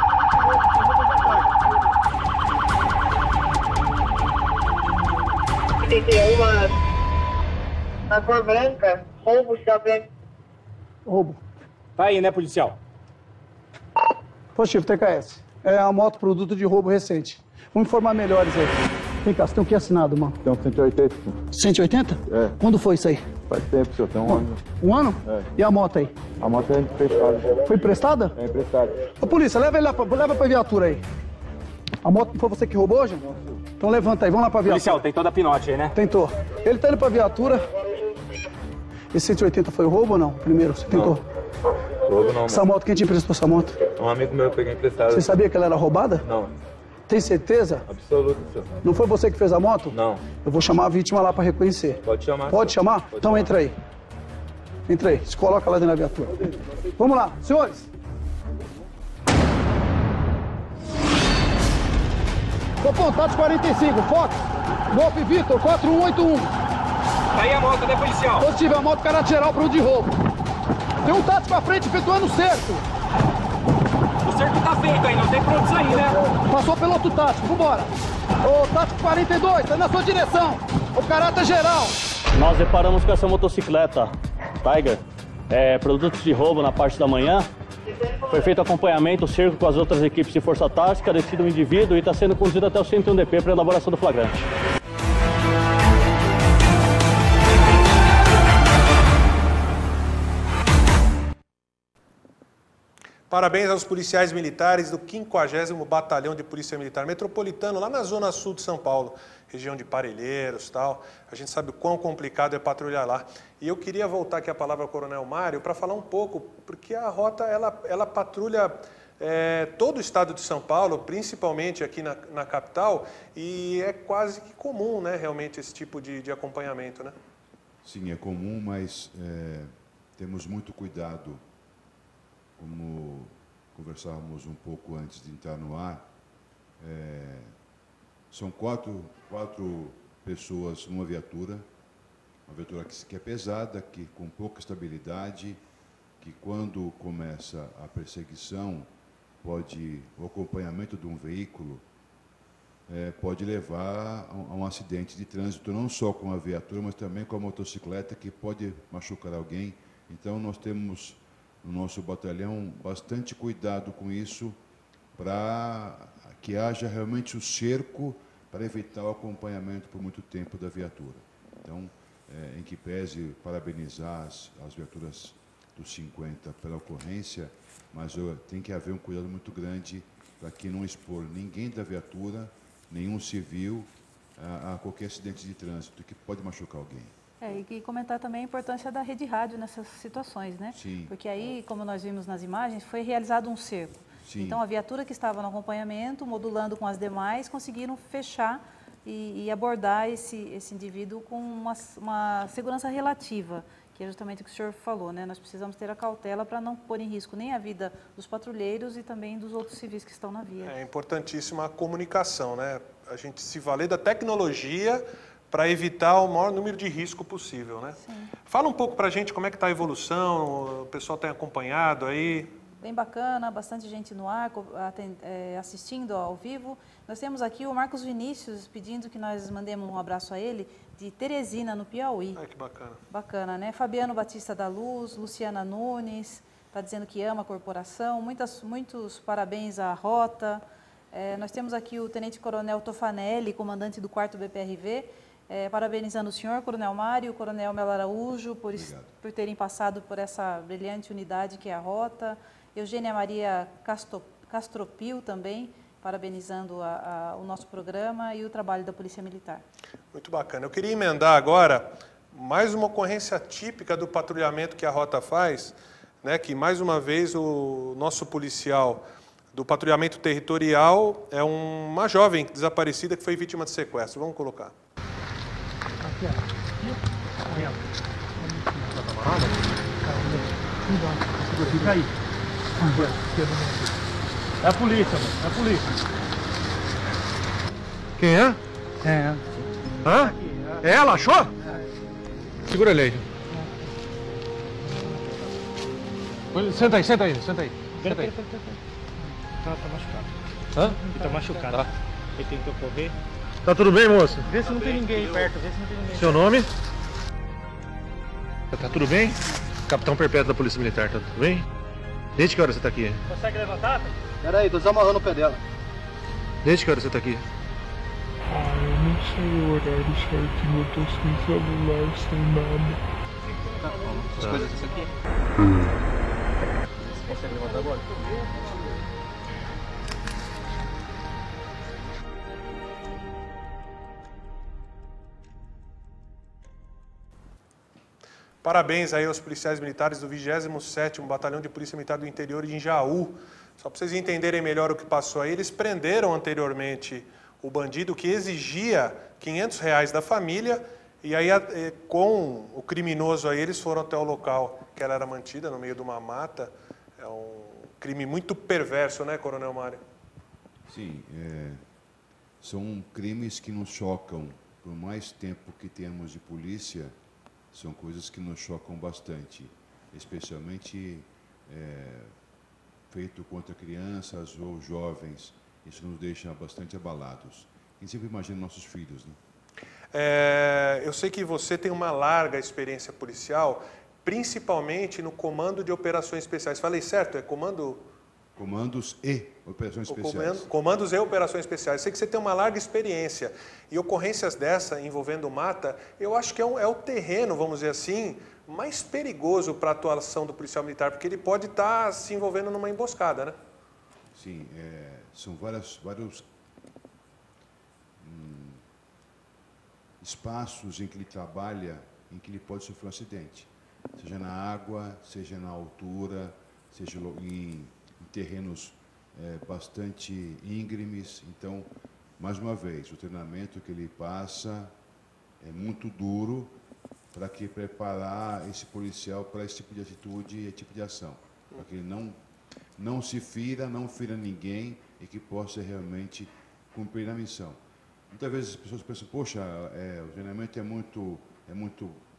Tem uma na cor branca, roubo, chapéu. Roubo. Tá aí, né, policial? Positivo, T K S. É a moto produto de roubo recente. Vamos informar melhores aí. Vem cá, você tem o que assinado, mano? Tem um cento e oitenta. cento e oitenta? É. Quando foi isso aí? Faz tempo, senhor. Tem um Bom, ano. Um ano? É. E a moto aí? A moto é emprestada. Foi emprestada? É emprestada. Ô, polícia, leva ele lá, pra, leva pra viatura aí. A moto foi você que roubou, João? Então levanta aí, vamos lá pra viatura. Policial, tem toda a pinote aí, né? Tentou. Ele tá indo pra viatura. Esse cento e oitenta foi o roubo ou não? Primeiro, você tentou? Roubo não, Essa moto, quem te emprestou essa moto? Um amigo meu peguei emprestado. Você sabia que ela era roubada? Não. Tem certeza? Absoluto, senhor. Não foi você que fez a moto? Não. Eu vou chamar a vítima lá pra reconhecer. Pode chamar. Pode senhor. chamar? Pode Então chamar. entra aí. Entra aí. Se coloca lá dentro da viatura. Vamos lá, senhores. Tô contato quarenta e cinco, Fox. Golpe Vitor, quatro um oito um. Tá aí a moto, né, policial? Positivo, a moto caráter geral pro de roubo. Tem um tático pra frente efetuando o cerco. O cerco tá feito aí, não tem pra onde sair, né? Passou pelo outro tático, vambora. Ô, tático quarenta e dois, tá na sua direção. O caráter geral. Nós deparamos com essa motocicleta Tiger, é, produtos de roubo na parte da manhã. Foi feito acompanhamento, cerco com as outras equipes de força tática, detido o indivíduo e está sendo conduzido até o cento e um D P para elaboração do flagrante. Parabéns aos policiais militares do quinquagésimo Batalhão de Polícia Militar Metropolitano, lá na zona sul de São Paulo, região de Parelheiros e tal. A gente sabe o quão complicado é patrulhar lá. E eu queria voltar aqui a palavra ao Coronel Mário para falar um pouco, porque a rota ela, ela patrulha é, todo o estado de São Paulo, principalmente aqui na, na capital, e é quase que comum, né, realmente, esse tipo de, de acompanhamento, né? Sim, é comum, mas é, temos muito cuidado. Como conversávamos um pouco antes de entrar no ar, é, são quatro, quatro pessoas numa viatura, uma viatura que, que é pesada, que com pouca estabilidade, que quando começa a perseguição, pode, o acompanhamento de um veículo é, pode levar a um, a um acidente de trânsito, não só com a viatura, mas também com a motocicleta, que pode machucar alguém. Então, nós temos no nosso batalhão bastante cuidado com isso, para que haja realmente o cerco para evitar o acompanhamento por muito tempo da viatura. Então, é, em que pese parabenizar as, as viaturas dos cinquenta pela ocorrência, mas ó, tem que haver um cuidado muito grande para que não expor ninguém da viatura, nenhum civil, a, a qualquer acidente de trânsito que pode machucar alguém. É, e comentar também a importância da rede rádio nessas situações, né? Sim. Porque aí, como nós vimos nas imagens, foi realizado um cerco. Sim. Então, a viatura que estava no acompanhamento, modulando com as demais, conseguiram fechar e, e abordar esse, esse indivíduo com uma, uma segurança relativa, que é justamente o que o senhor falou, né? Nós precisamos ter a cautela para não pôr em risco nem a vida dos patrulheiros e também dos outros civis que estão na via. É importantíssima a comunicação, né? A gente se valer da tecnologia para evitar o maior número de risco possível, né? Sim. Fala um pouco para a gente como é que está a evolução, o pessoal tem acompanhado aí? Bem bacana, bastante gente no ar, assistindo ao vivo. Nós temos aqui o Marcos Vinícius pedindo que nós mandemos um abraço a ele, de Teresina, no Piauí. Ai, que bacana. Bacana, né? Fabiano Batista da Luz, Luciana Nunes, está dizendo que ama a corporação. Muitas, muitos parabéns à Rota. É, nós temos aqui o Tenente Coronel Tofanelli, comandante do quarto B P R V, é, parabenizando o senhor, Coronel Mário, o Coronel Melo Araújo, por, por terem passado por essa brilhante unidade que é a Rota. Eugênia Maria Castro, Castropil também, parabenizando a, a, o nosso programa e o trabalho da Polícia Militar. Muito bacana. Eu queria emendar agora mais uma ocorrência típica do patrulhamento que a Rota faz, né, que mais uma vez o nosso policial do patrulhamento territorial é um, uma jovem desaparecida que foi vítima de sequestro. Vamos colocar. Aqui, ó. Fica aí. É a polícia, mano. É a polícia. Quem é? É. Hã? É ela, achou? Segura ele aí. Senta aí, senta aí, senta aí. Senta aí. Tá, tá machucado. Hã? Ele tá machucado. Tá. Ele tentou correr. Tá tudo bem, moça? Vê se não tem ninguém perto, vê se não tem ninguém. Seu nome? Tá tudo bem? Capitão Perpétuo da Polícia Militar, tá tudo bem? Desde que hora você tá aqui? Consegue levantar? Pera aí, tô desamarrando o pé dela. Desde que hora você tá aqui? Ah, eu não sei o horário certinho, eu tô sem celular, sem nada. Tá, calma. Essas Tá. coisas, isso aqui. Você consegue levantar agora? Parabéns aí aos policiais militares do vigésimo sétimo Batalhão de Polícia Militar do Interior de Jaú. Só para vocês entenderem melhor o que passou aí, eles prenderam anteriormente o bandido que exigia quinhentos reais da família e aí com o criminoso aí eles foram até o local que ela era mantida, no meio de uma mata. É um crime muito perverso, né, Coronel Mário? Sim, é, são crimes que nos chocam. Por mais tempo que temos de polícia, são coisas que nos chocam bastante, especialmente é, feito contra crianças ou jovens. Isso nos deixa bastante abalados. A gente sempre imagina nossos filhos, né? É, eu sei que você tem uma larga experiência policial, principalmente no comando de operações especiais. Falei certo? É comando... Comandos e operações especiais. Comando, comandos e operações especiais. Sei que você tem uma larga experiência. E ocorrências dessa envolvendo mata, eu acho que é, um, é o terreno, vamos dizer assim, mais perigoso para a atuação do policial militar, porque ele pode estar tá se envolvendo numa emboscada, né? Sim, é, são várias, vários hum, espaços em que ele trabalha, em que ele pode sofrer um acidente. Seja na água, seja na altura, seja em... terrenos é, bastante íngremes. Então, mais uma vez, o treinamento que ele passa é muito duro para que preparar esse policial para esse tipo de atitude e tipo de ação, para que ele não, não se fira, não fira ninguém e que possa realmente cumprir a missão. Muitas vezes as pessoas pensam, poxa, é, o treinamento é muito, é muito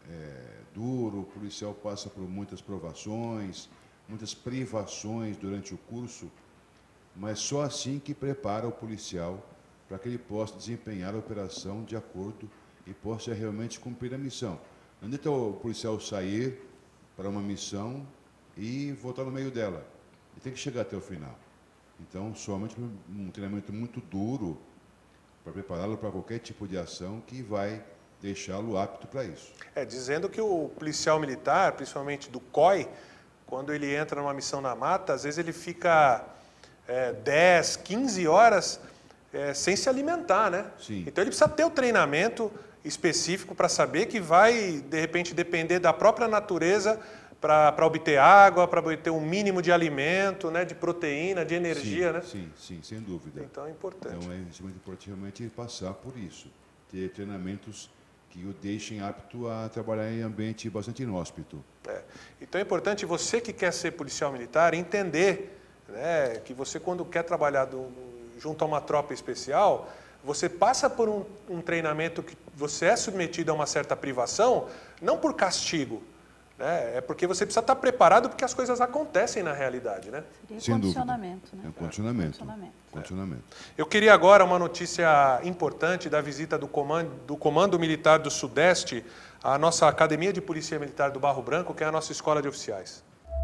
é, duro, o policial passa por muitas provações, muitas privações durante o curso, mas só assim que prepara o policial para que ele possa desempenhar a operação de acordo e possa realmente cumprir a missão. Não adianta o policial sair para uma missão e voltar no meio dela. Ele tem que chegar até o final. Então, somente um treinamento muito duro para prepará-lo para qualquer tipo de ação que vai deixá-lo apto para isso. É, dizendo que o policial militar, principalmente do C O I, quando ele entra numa missão na mata, às vezes ele fica é, dez, quinze horas é, sem se alimentar, né? Sim. Então ele precisa ter o treinamento específico para saber que vai, de repente, depender da própria natureza para obter água, para obter um mínimo de alimento, né, de proteína, de energia, sim, né? Sim, sim, sem dúvida. Então é importante. Então é muito importante realmente ele passar por isso, ter treinamentos que o deixem apto a trabalhar em ambiente bastante inóspito. É. Então é importante você que quer ser policial militar entender, né, que você quando quer trabalhar do, junto a uma tropa especial, você passa por um, um treinamento que você é submetido a uma certa privação, não por castigo, né? É porque você precisa estar preparado porque as coisas acontecem na realidade, né? Seria Sem condicionamento, dúvida. né? É um condicionamento. Condicionamento. Condicionamento. Eu queria agora uma notícia importante da visita do Comando, do Comando Militar do Sudeste à nossa Academia de Polícia Militar do Barro Branco, que é a nossa escola de oficiais.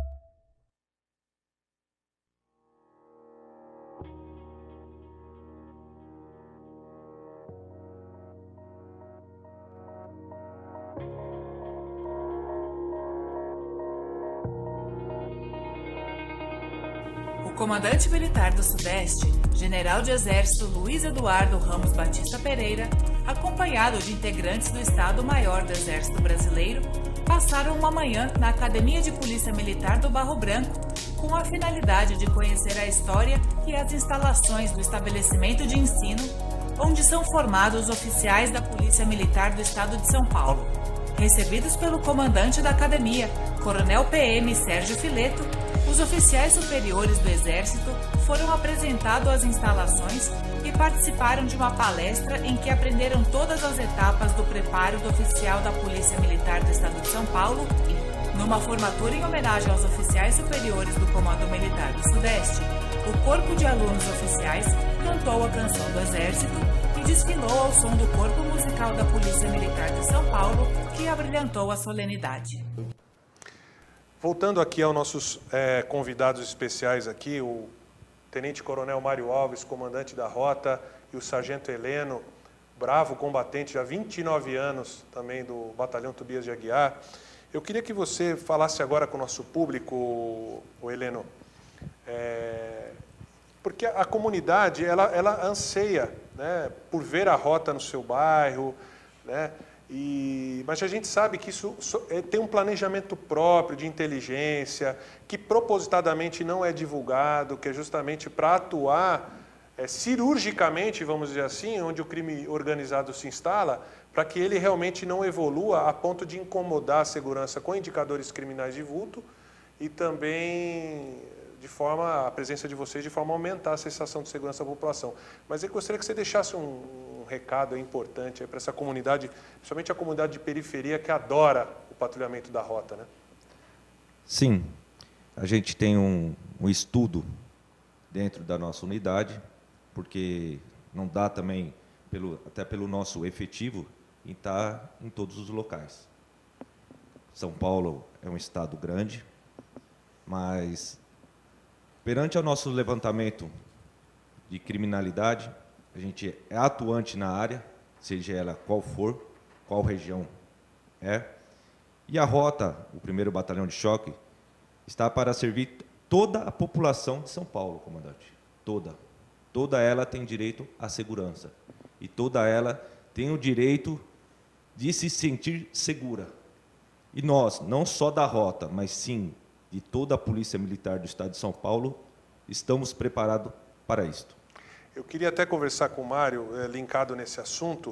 O comandante militar do Sudeste, general de Exército Luiz Eduardo Ramos Batista Pereira, acompanhado de integrantes do Estado-Maior do Exército Brasileiro, passaram uma manhã na Academia de Polícia Militar do Barro Branco, com a finalidade de conhecer a história e as instalações do estabelecimento de ensino, onde são formados oficiais da Polícia Militar do Estado de São Paulo. Recebidos pelo comandante da academia, Coronel P M Sérgio Fileto, os oficiais superiores do Exército foram apresentados às instalações e participaram de uma palestra em que aprenderam todas as etapas do preparo do oficial da Polícia Militar do Estado de São Paulo e, numa formatura em homenagem aos oficiais superiores do Comando Militar do Sudeste, o corpo de alunos oficiais cantou a canção do Exército e desfilou ao som do corpo musical da Polícia Militar de São Paulo, que abrilhantou a solenidade. Voltando aqui aos nossos é, convidados especiais aqui, o Tenente Coronel Mário Alves, comandante da Rota, e o Sargento Heleno, bravo combatente, já há vinte e nove anos também do Batalhão Tobias de Aguiar. Eu queria que você falasse agora com o nosso público, o Heleno, é, porque a comunidade ela, ela anseia, né, por ver a Rota no seu bairro, né? E, mas a gente sabe que isso tem um planejamento próprio de inteligência, que propositadamente não é divulgado, que é justamente para atuar é, cirurgicamente, vamos dizer assim, onde o crime organizado se instala, para que ele realmente não evolua a ponto de incomodar a segurança com indicadores criminais de vulto e também de forma, a presença de vocês de forma a aumentar a sensação de segurança da população. Mas eu gostaria que você deixasse um um recado importante para essa comunidade, principalmente a comunidade de periferia que adora o patrulhamento da Rota, né? Sim, a gente tem um, um estudo dentro da nossa unidade, porque não dá também, pelo, até pelo nosso efetivo, em estar em todos os locais. São Paulo é um estado grande, mas perante ao nosso levantamento de criminalidade, a gente é atuante na área, seja ela qual for, qual região é. E a Rota, o primeiro Batalhão de Choque, está para servir toda a população de São Paulo, comandante. Toda. Toda ela tem direito à segurança. E toda ela tem o direito de se sentir segura. E nós, não só da Rota, mas sim de toda a Polícia Militar do Estado de São Paulo, estamos preparados para isto. Eu queria até conversar com o Mário, é, linkado nesse assunto,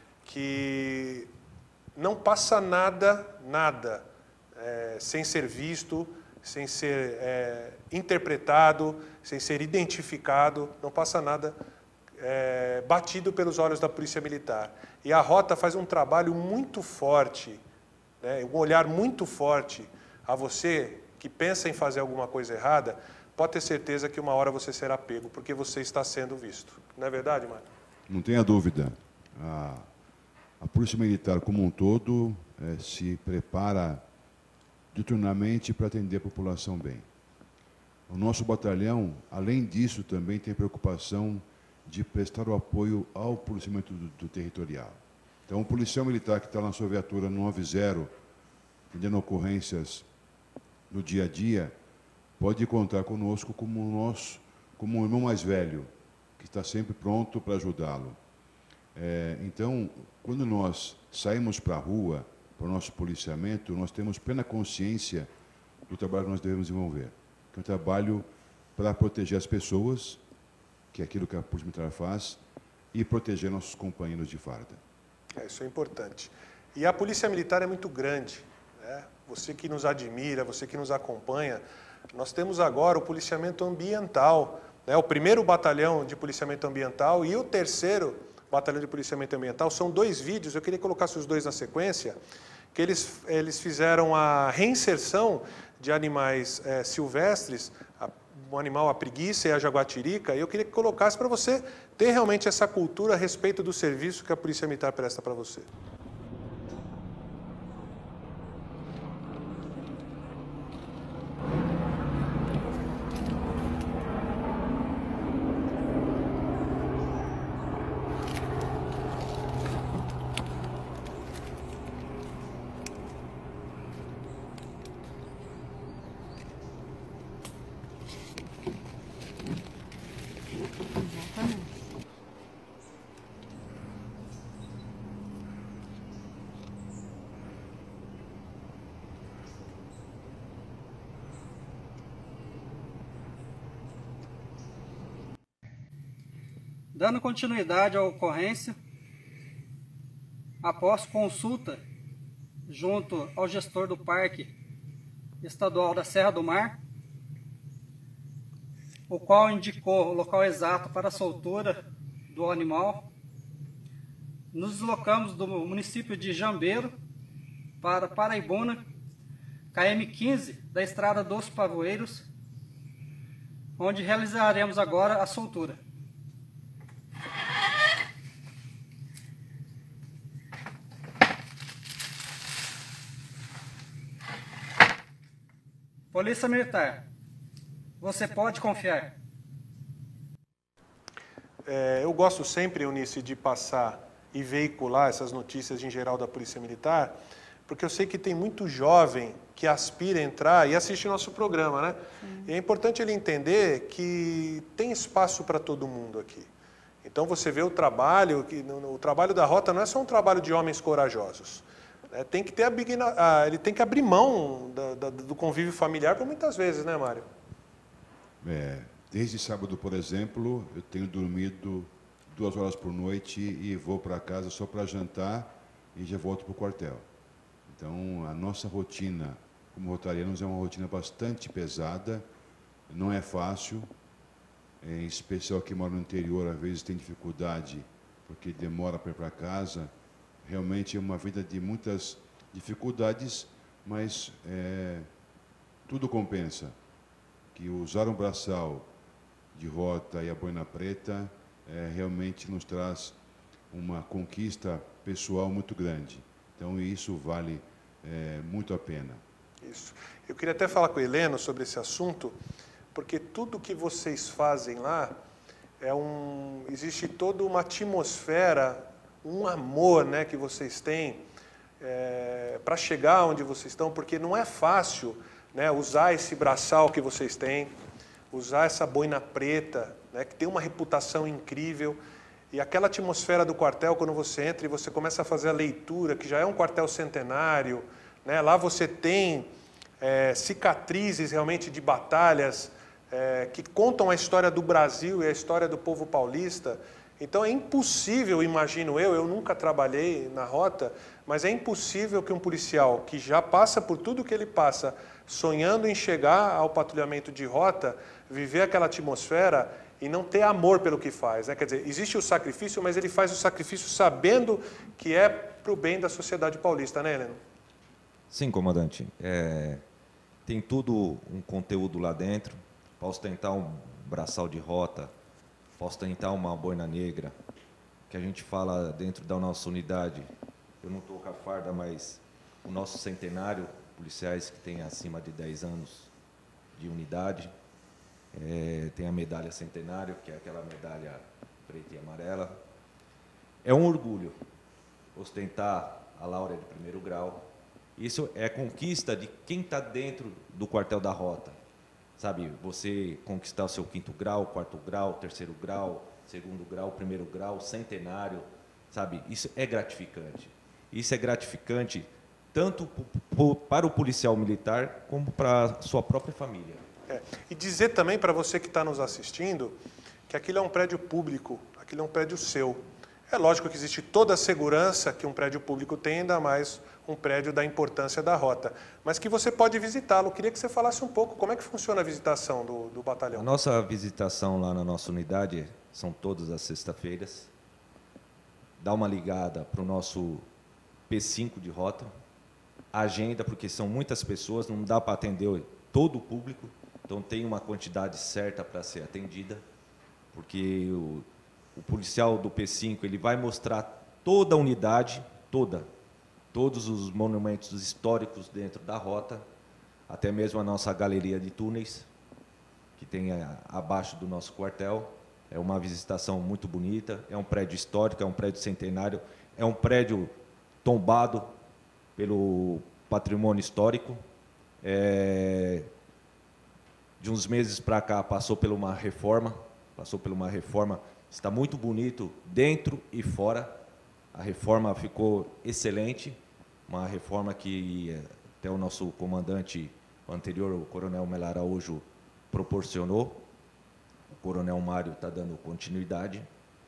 que não passa nada, nada, é, sem ser visto, sem ser é, interpretado, sem ser identificado, não passa nada é, batido pelos olhos da Polícia Militar. E a Rota faz um trabalho muito forte né, um olhar muito forte a você que pensa em fazer alguma coisa errada, pode ter certeza que uma hora você será pego, porque você está sendo visto. Não é verdade, Mário? Não tenha dúvida. A, a Polícia Militar como um todo é, se prepara diuturnamente para atender a população bem. O nosso batalhão, além disso, também tem preocupação de prestar o apoio ao policiamento do, do territorial. Então, o policial militar que está na sua viatura no nove zero, atendendo ocorrências no dia a dia, pode contar conosco como, nosso, como um irmão mais velho, que está sempre pronto para ajudá-lo. É, então, quando nós saímos para a rua, para o nosso policiamento, nós temos plena consciência do trabalho que nós devemos desenvolver, que é um trabalho para proteger as pessoas, que é aquilo que a Polícia Militar faz, e proteger nossos companheiros de farda. É, isso é importante. E a Polícia Militar é muito grande, né? Você que nos admira, você que nos acompanha, nós temos agora o policiamento ambiental, né? O primeiro batalhão de policiamento ambiental e o terceiro batalhão de policiamento ambiental. São dois vídeos, eu queria colocar os dois na sequência, que eles, eles fizeram a reinserção de animais é, silvestres, a, o animal, a preguiça e a jaguatirica, e eu queria que colocasse para você ter realmente essa cultura a respeito do serviço que a Polícia Militar presta para você. Dando continuidade à ocorrência, após consulta junto ao gestor do Parque Estadual da Serra do Mar, o qual indicou o local exato para a soltura do animal, nos deslocamos do município de Jambeiro para Paraibuna, K M quinze da Estrada dos Pavoeiros, onde realizaremos agora a soltura. Polícia Militar, você pode confiar. É, eu gosto sempre, Eunice, de passar e veicular essas notícias em geral da Polícia Militar, porque eu sei que tem muito jovem que aspira a entrar e assiste nosso programa, né? Sim. E é importante ele entender que tem espaço para todo mundo aqui. Então você vê o trabalho, que no, o trabalho da Rota não é só um trabalho de homens corajosos. É, tem que ter a, a, ele tem que abrir mão da, da, do convívio familiar por muitas vezes, né, Mário? É, desde sábado, por exemplo, eu tenho dormido duas horas por noite e vou para casa só para jantar e já volto para o quartel. Então, a nossa rotina como rotarianos é uma rotina bastante pesada, não é fácil, em especial quem mora no interior, às vezes tem dificuldade porque demora para ir para casa. Realmente é uma vida de muitas dificuldades, mas é, tudo compensa. Que usar um braçal de Rota e a boina preta é, realmente nos traz uma conquista pessoal muito grande. Então isso vale é, muito a pena. Isso. Eu queria até falar com o Heleno sobre esse assunto, porque tudo que vocês fazem lá, é um, existe toda uma atmosfera, um amor, né, que vocês têm é, para chegar onde vocês estão, porque não é fácil, né, usar esse braçal que vocês têm, usar essa boina preta, né, que tem uma reputação incrível, e aquela atmosfera do quartel, quando você entra e você começa a fazer a leitura, que já é um quartel centenário, né, lá você tem é, cicatrizes realmente de batalhas é, que contam a história do Brasil e a história do povo paulista. Então é impossível, imagino eu, eu nunca trabalhei na Rota, mas é impossível que um policial que já passa por tudo que ele passa, sonhando em chegar ao patrulhamento de Rota, viver aquela atmosfera e não ter amor pelo que faz, né? Quer dizer, existe o sacrifício, mas ele faz o sacrifício sabendo que é para o bem da sociedade paulista, né, Heleno? Sim, comandante. É, tem tudo um conteúdo lá dentro, para ostentar um braçal de rota, para ostentar uma boina negra, que a gente fala dentro da nossa unidade. Eu não estou com a farda, mas o nosso centenário, policiais que têm acima de dez anos de unidade, é, tem a medalha centenário, que é aquela medalha preta e amarela. É um orgulho ostentar a Laura de primeiro grau. Isso é conquista de quem está dentro do quartel da rota. Sabe, você conquistar o seu quinto grau, quarto grau, terceiro grau, segundo grau, primeiro grau, centenário, sabe? Isso é gratificante. Isso é gratificante tanto para o policial militar como para a sua própria família. É. E dizer também para você que está nos assistindo que aquilo é um prédio público, aquilo é um prédio seu. É lógico que existe toda a segurança que um prédio público tem, ainda mais um prédio da importância da rota, mas que você pode visitá-lo. Queria que você falasse um pouco como é que funciona a visitação do, do batalhão. A nossa visitação lá na nossa unidade são todas as sextas-feiras. Dá uma ligada para o nosso P cinco de rota, agenda, porque são muitas pessoas, não dá para atender todo o público, então tem uma quantidade certa para ser atendida, porque o, o policial do P cinco ele vai mostrar toda a unidade, toda, todos os monumentos históricos dentro da rota, até mesmo a nossa galeria de túneis, que tem a, abaixo do nosso quartel. É uma visitação muito bonita, é um prédio histórico, é um prédio centenário, é um prédio tombado pelo patrimônio histórico. É, de uns meses para cá passou por uma reforma, passou por uma reforma, está muito bonito dentro e fora. A reforma ficou excelente, uma reforma que até o nosso comandante anterior, o Coronel Melo Araújo, proporcionou. O Coronel Mário está dando continuidade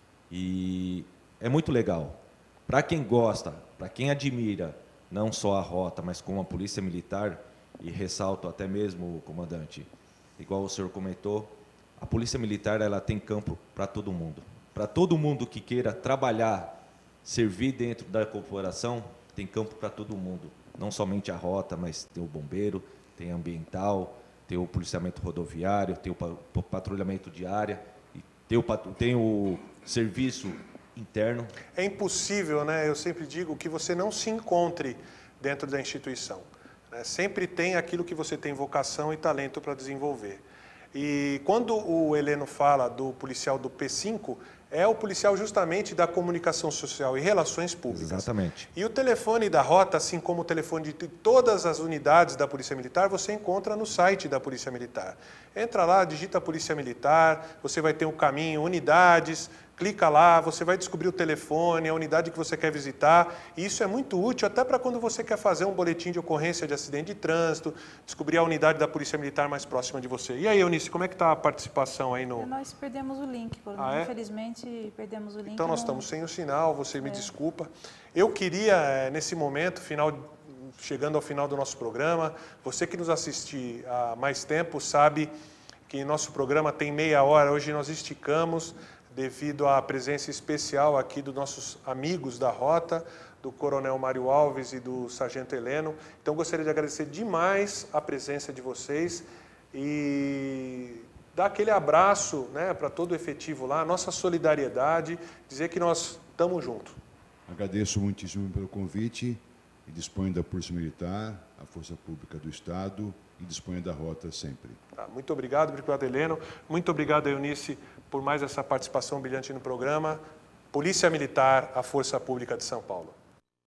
e é muito legal. Para quem gosta, para quem admira, não só a rota, mas como a Polícia Militar, e ressalto até mesmo, comandante, igual o senhor comentou, a Polícia Militar ela tem campo para todo mundo. Para todo mundo que queira trabalhar, servir dentro da corporação, tem campo para todo mundo. Não somente a rota, mas tem o bombeiro, tem ambiental, tem o policiamento rodoviário, tem o patrulhamento de área, tem o, tem o serviço interno. É impossível, né? Eu sempre digo que você não se encontre dentro da instituição. Né? Sempre tem aquilo que você tem vocação e talento para desenvolver. E quando o Heleno fala do policial do P cinco, é o policial justamente da comunicação social e relações públicas. Exatamente. E o telefone da rota, assim como o telefone de todas as unidades da Polícia Militar, você encontra no site da Polícia Militar. Entra lá, digita Polícia Militar, você vai ter um caminho, unidades, clica lá, você vai descobrir o telefone, a unidade que você quer visitar. E isso é muito útil até para quando você quer fazer um boletim de ocorrência de acidente de trânsito, descobrir a unidade da Polícia Militar mais próxima de você. E aí, Eunice, como é que está a participação aí no... Nós perdemos o link, ah, é? Infelizmente perdemos o link. Então nós no... estamos sem o sinal, você é. me desculpa. Eu queria, nesse momento, final, chegando ao final do nosso programa, você que nos assiste há mais tempo sabe que nosso programa tem meia hora, hoje nós esticamos, devido à presença especial aqui dos nossos amigos da Rota, do Coronel Mário Alves e do Sargento Heleno. Então, gostaria de agradecer demais a presença de vocês e dar aquele abraço, né, para todo o efetivo lá, nossa solidariedade, dizer que nós estamos juntos. Agradeço muitíssimo pelo convite e disponho da Polícia Militar, a Força Pública do Estado e disponho da Rota sempre. Tá, muito obrigado, obrigado, Heleno. Muito obrigado, Eunice, por mais essa participação brilhante no programa. Polícia Militar, a Força Pública de São Paulo.